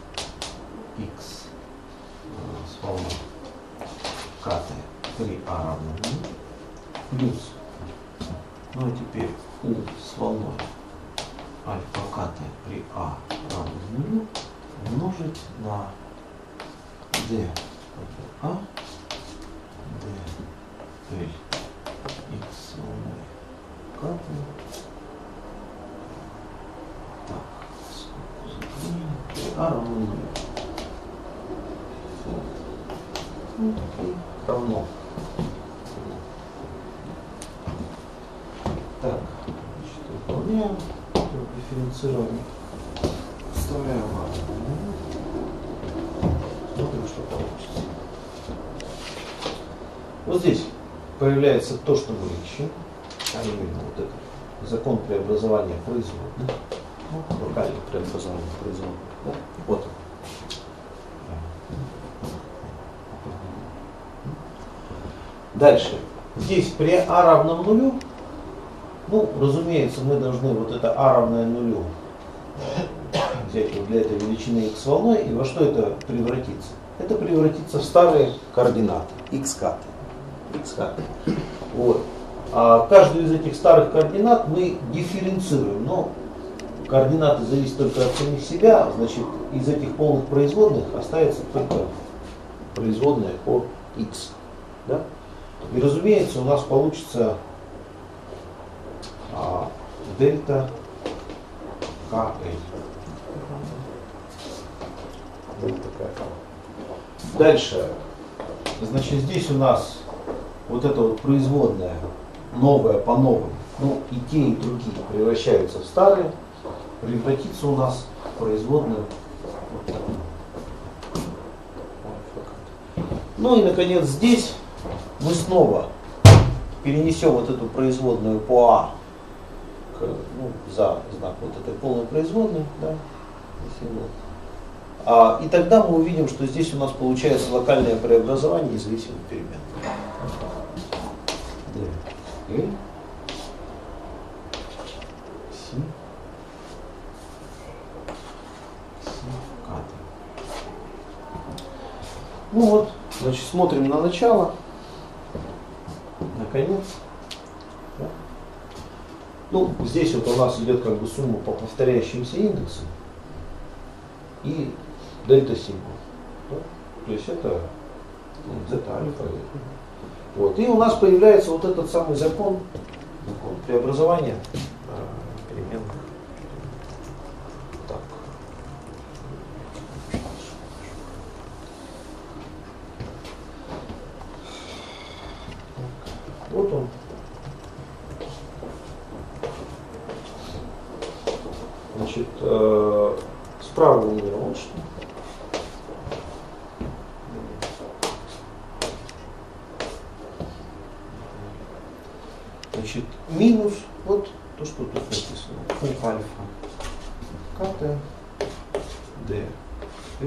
x с волной кт при А равно плюс, ну а теперь у с волной альфа кт при А равно нулю умножить на d А dl x волной кт. Так, сколько закрыли? А равно нулю. Ну, и равно. Так, значит, выполняем дифференцирование. Вставляем а. Смотрим, что получится. Вот здесь появляется то, что мы ищем, а именно вот это закон преобразования производных, ну, локальное преобразование производных, да? Вот он. Дальше. Здесь при а равном нулю, ну, разумеется, мы должны вот это а равное нулю взять вот для этой величины x волной, и во что это превратится? Это превратится в старые координаты, x-каты. x-каты. Вот. А каждую из этих старых координат мы дифференцируем, но координаты зависят только от самих себя, значит, из этих полных производных останется только производная по x. Да? И разумеется, у нас получится а, дельта ка эл. Дельта ка эл. Дальше, значит, здесь у нас вот эта вот производная новая по новым, ну и те, и другие превращаются в старые, превратится у нас в производную вот такую. Ну и наконец здесь мы снова перенесем вот эту производную по а к, ну, за знак вот этой полной производной, да, а, и тогда мы увидим, что здесь у нас получается локальное преобразование независимых перемен. D, L, C, C, K. Ну вот, значит, смотрим на начало. Наконец. Да. Ну, здесь вот у нас идет как бы сумма по повторяющимся индексам и дельта сигма. Да. То есть это зета альфа. Вот. И у нас появляется вот этот самый закон, закон преобразования э, переменных. Так. Вот он. Значит, э, справа у меня вот что. Значит, минус вот то, что тут написано. У альфа. КТ. Д. Л.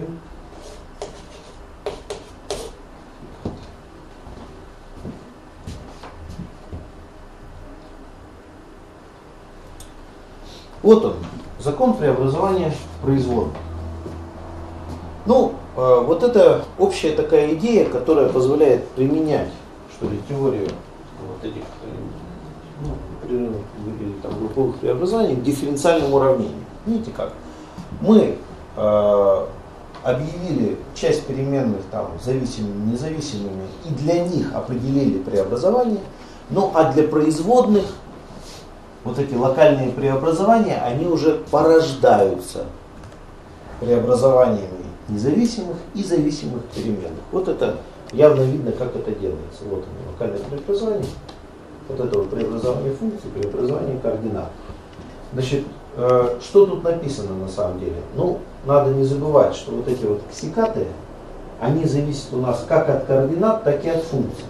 Вот он, закон преобразования производных. Ну, э, вот это общая такая идея, которая позволяет применять, что ли, теорию вот этих ну, непрерывных или там групповых преобразований к дифференциальному уравнению. Видите как? Мы э, объявили часть переменных там зависимыми, независимыми, и для них определили преобразование, ну а для производных вот эти локальные преобразования, они уже порождаются преобразованиями независимых и зависимых переменных. Вот это явно видно, как это делается. Вот оно, локальное преобразование. Вот это вот преобразование функций, преобразование координат. Значит, э, что тут написано на самом деле? Ну, надо не забывать, что вот эти вот ксикаты, они зависят у нас как от координат, так и от функций.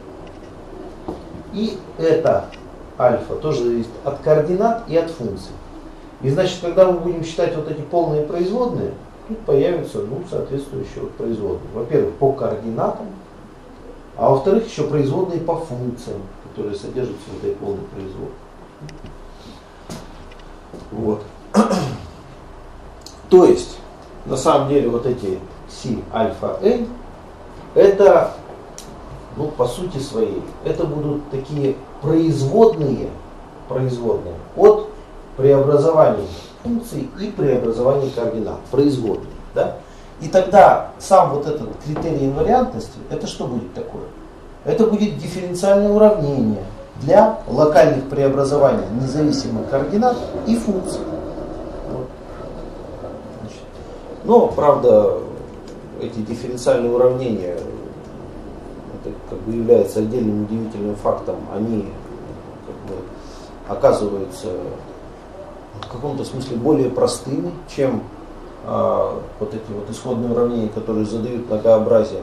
И это альфа тоже зависит от координат и от функций. И значит, когда мы будем считать вот эти полные производные, тут появятся ну, соответствующие вот производные. Во-первых, по координатам, а во-вторых, еще производные по функциям, которые содержатся в этой полной производной. Вот. То есть, на самом деле, вот эти си альфа n, это, ну, по сути своей, это будут такие производные, производные от преобразований функций и преобразований координат, производные. Да? И тогда сам вот этот критерий инвариантности, это что будет такое? Это будет дифференциальное уравнение для локальных преобразований независимых координат и функций. Вот. Значит, Но, правда, эти дифференциальные уравнения, это как бы является отдельным удивительным фактом, они как бы оказываются в каком-то смысле более простыми, чем а, вот эти вот исходные уравнения, которые задают многообразие.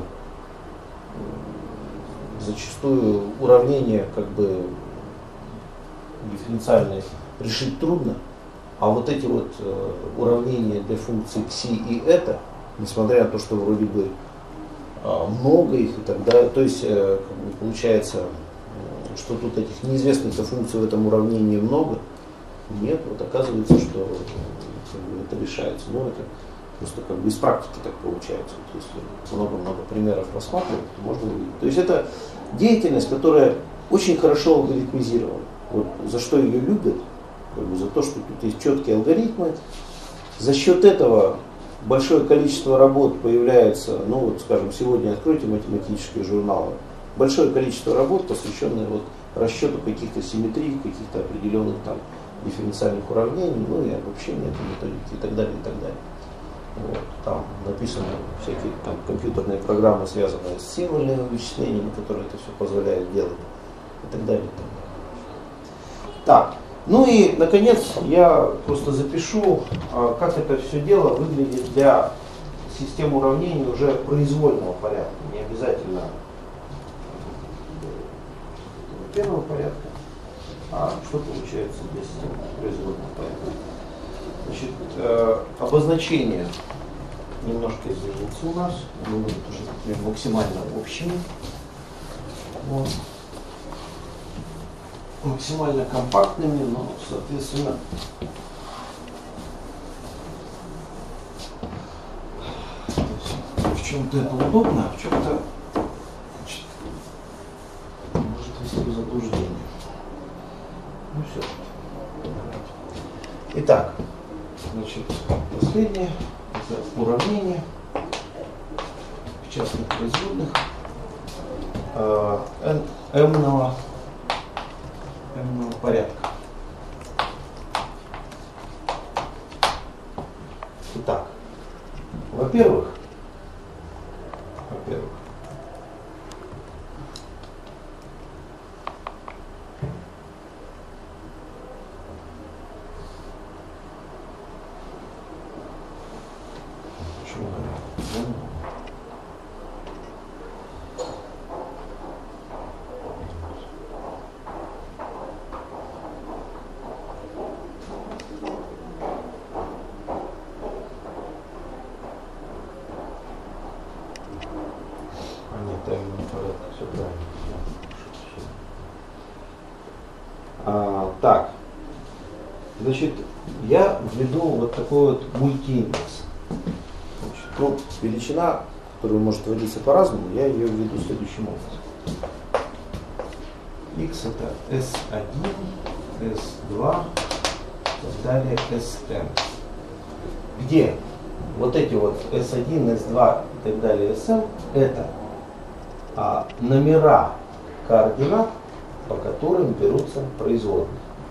Зачастую уравнения как бы дифференциальные решить трудно, а вот эти вот э, уравнения для функций кси и это, несмотря на то, что вроде бы э, много их и так далее, то есть э, как бы получается, э, что тут этих неизвестных функций в этом уравнении много, нет, вот оказывается, что э, как бы, это решается. Ну, это просто как бы из практики так получается. Вот если много-много примеров рассматривать, то можно увидеть. То есть это деятельность, которая очень хорошо алгоритмизирована. Вот за что ее любят, как бы за то, что тут есть четкие алгоритмы. За счет этого большое количество работ появляется, ну вот скажем, сегодня откройте математические журналы, большое количество работ, посвященное вот расчету каких-то симметрий, каких-то определенных там дифференциальных уравнений, ну и обобщения методики и так далее, и так далее. Вот, там написаны всякие там, компьютерные программы, связанные с символьными вычислениями, которые это все позволяют делать, и так далее, и так далее. Так, ну и наконец я просто запишу, как это все дело выглядит для систем уравнений уже произвольного порядка, не обязательно первого порядка, а что получается для систем произвольного порядка. Значит, э, обозначение немножко изменится у нас, оно будет уже например, максимально общим, вот. Максимально компактными, но соответственно в чем-то это удобно, а в чем-то может вести в заблуждение. Ну все. Итак. Значит, последнее это уравнение частных производных э, m-ного m-ного порядка. Итак, во-первых, во-первых, А, так, значит, я введу вот такой вот мультииндекс. Значит, ну, величина, которая может вводиться по-разному, я ее введу следующим образом. X это эс один, эс два, и далее эс эм. Где вот эти вот эс один, эс два и так далее эс эм это а, номера координат, по которым берутся производные.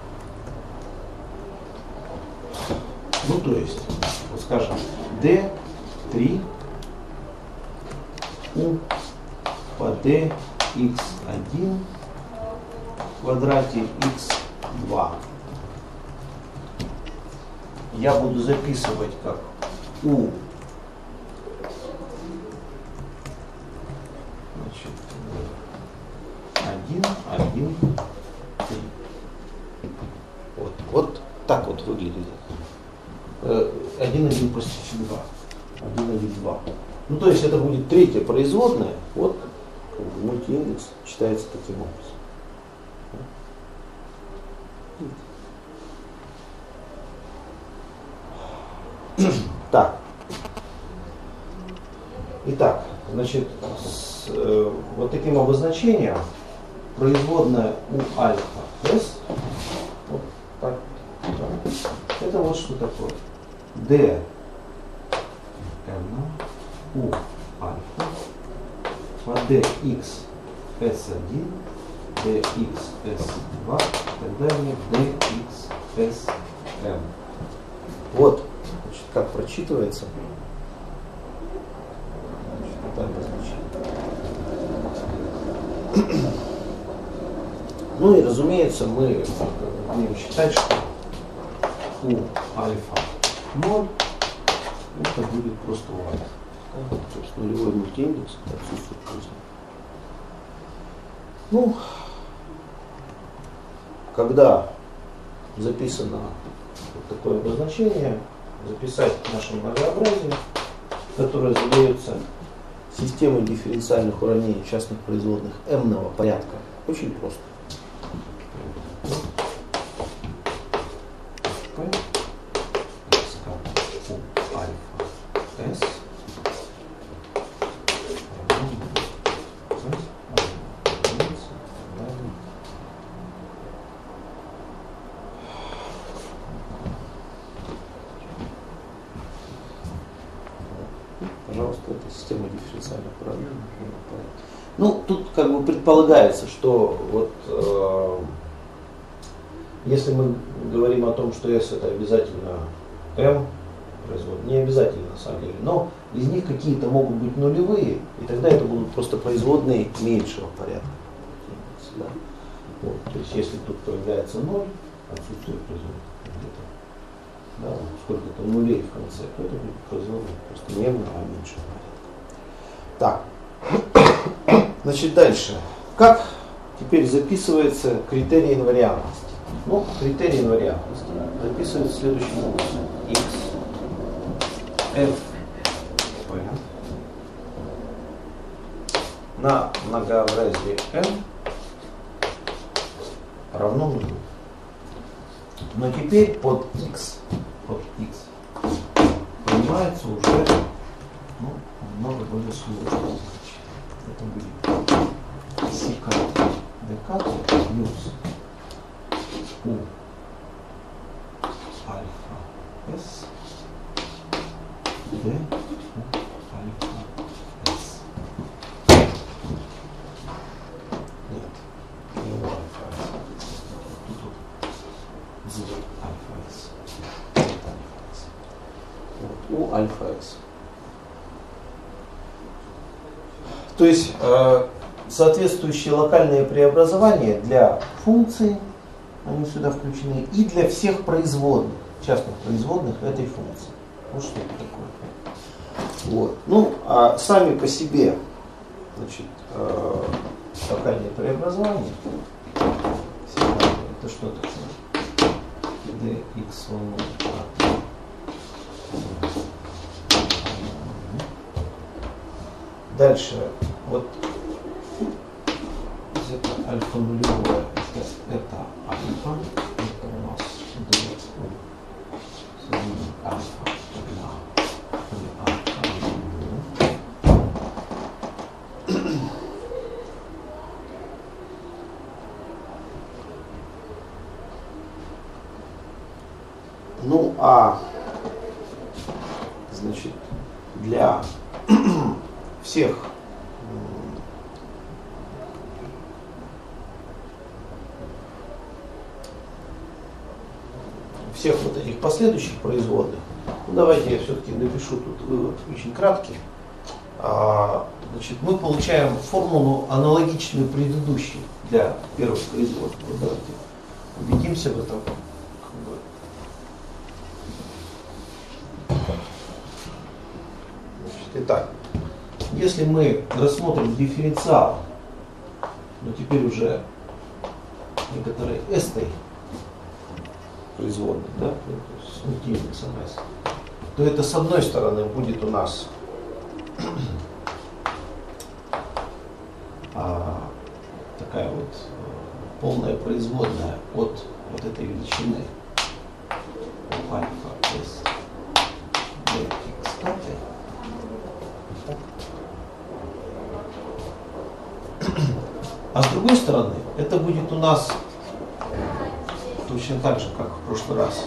Ну то есть, вот скажем, d три u по d икс один в квадрате икс два. Я буду записывать как u, значит, один, один, три. Вот, вот так вот выглядит. один, один простите два. один, один, два. Ну то есть это будет третья производная. Вот как бы, мультииндекс читается таким образом. Так. Итак, значит, с э, вот таким обозначением производная у альфа s, вот так, так, это вот что такое. D m у альфа по dx эс один, dx эс два и так далее, dx эс эм. Вот, значит, как прочитывается Ну и разумеется, мы будем считать, что у альфа ноль это будет просто у альфа. Да? То есть нулевой мультииндекс это отсутствует производных. Ну, когда записано вот такое обозначение, записать наше многообразие, которое задается системой дифференциальных уравнений частных производных m-ного порядка, очень просто. P x у альфа s пожалуйста, это система дифференциальных уравнений. Ну, тут как бы предполагается, что вот э, если мы говорим о том, что S это обязательно M, производные, не обязательно на самом деле, но из них какие-то могут быть нулевые, и тогда это будут просто производные меньшего порядка. Да? Вот, то есть если тут появляется ноль, отсутствие производных где-то, да, вот сколько-то нулей в конце, то это будет производные просто не M, а меньшего порядка. Так. Значит, дальше. Как теперь записывается критерий инвариантности? Ну, критерий инвариантности записывается следующим образом. X, F, P на многообразие N равно нулю. Но теперь под X, под X понимается уже ну, намного более сложно. Это будет секат декат плюс у альфа s d у альфа s. Нет, не у альфа s. Тут z альфа s. Вот, у альфа s. То есть э, соответствующие локальные преобразования для функций, они сюда включены, и для всех производных, частных производных этой функции. Вот что это такое. Вот. Ну, а сами по себе, значит, э, локальные преобразования, это что такое? dx равно дальше, вот это альфа нулевое, это, это альфа, это у нас dx альфа на альфа. Ну а значит для всех всех вот этих последующих производных, ну, давайте я все-таки напишу тут вывод очень краткий. А, значит, мы получаем формулу аналогичную предыдущей для первых производных. Вот давайте убедимся в этом. Значит, итак, если мы рассмотрим дифференциал, но теперь уже некоторые s-той производной, да, с мультииндексом s, то это с одной стороны будет у нас а, такая вот а, полная производная от вот этой величины альфа s dx статой. А с другой стороны, это будет у нас точно так же, как в прошлый раз.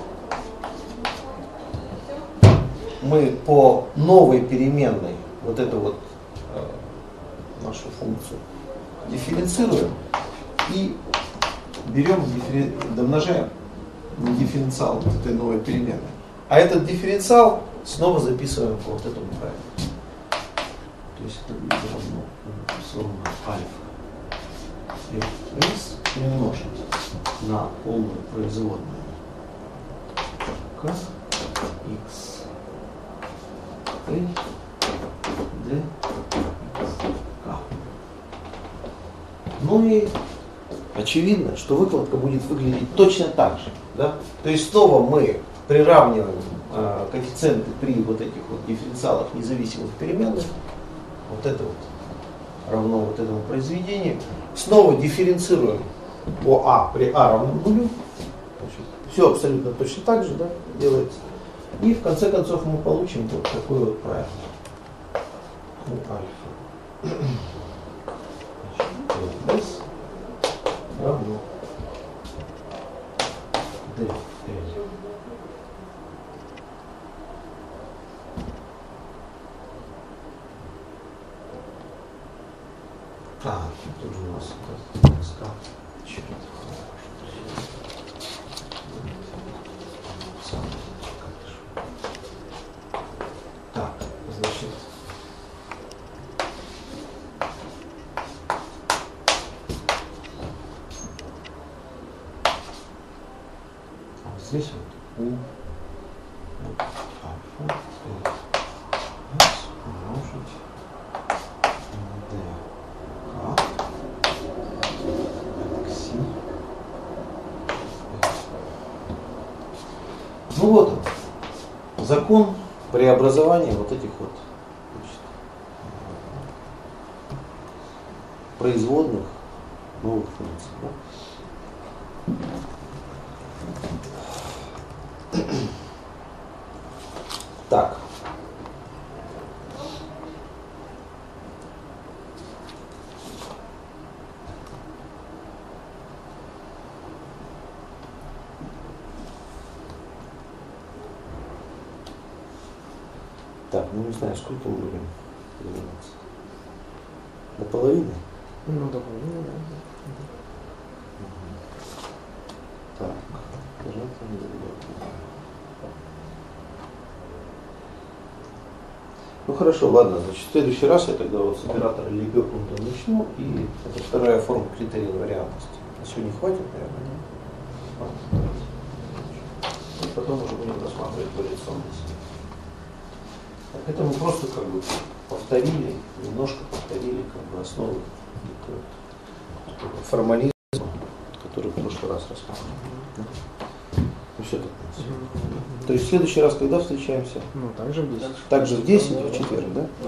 Мы по новой переменной вот эту вот э, нашу функцию дифференцируем и берем, дифферен... домножаем на дифференциал вот этой новой переменной. А этот дифференциал снова записываем по вот этому правилу. То есть это будет равно условно альфа fx умножить на полную производную k x k d x k. Ну и очевидно, что выкладка будет выглядеть точно так же. Да? То есть снова мы приравниваем э, коэффициенты при вот этих вот дифференциалах независимых переменных. Вот это вот равно вот этому произведению. Снова дифференцируем по а при а равно нулю. Все абсолютно точно так же, да, делается. И в конце концов мы получим вот такой вот правило. У альфа. S равно d. А, тут же у нас ска. Черт. Так, значит. А вот здесь вот у вот, альфа s умножить d. Ну вот он, закон преобразования вот этих вот, значит, производных новых функций. Да? Так. Так, ну не знаю, сколько мы будем заниматься. До половины? Ну, до половины, да. Так. Ну хорошо, ладно, значит, в следующий раз я тогда вот с оператора Лебекунда начну, и это вторая форма критерия инвариантности. На сегодня хватит, наверное, и потом уже будем рассматривать вариационность. Так, это мы просто как бы повторили, немножко повторили как бы основы формализма, который в прошлый раз рассматривали. Ну все так. То есть в следующий раз когда встречаемся? Ну, также в десять. Также в десять, в четверг, да?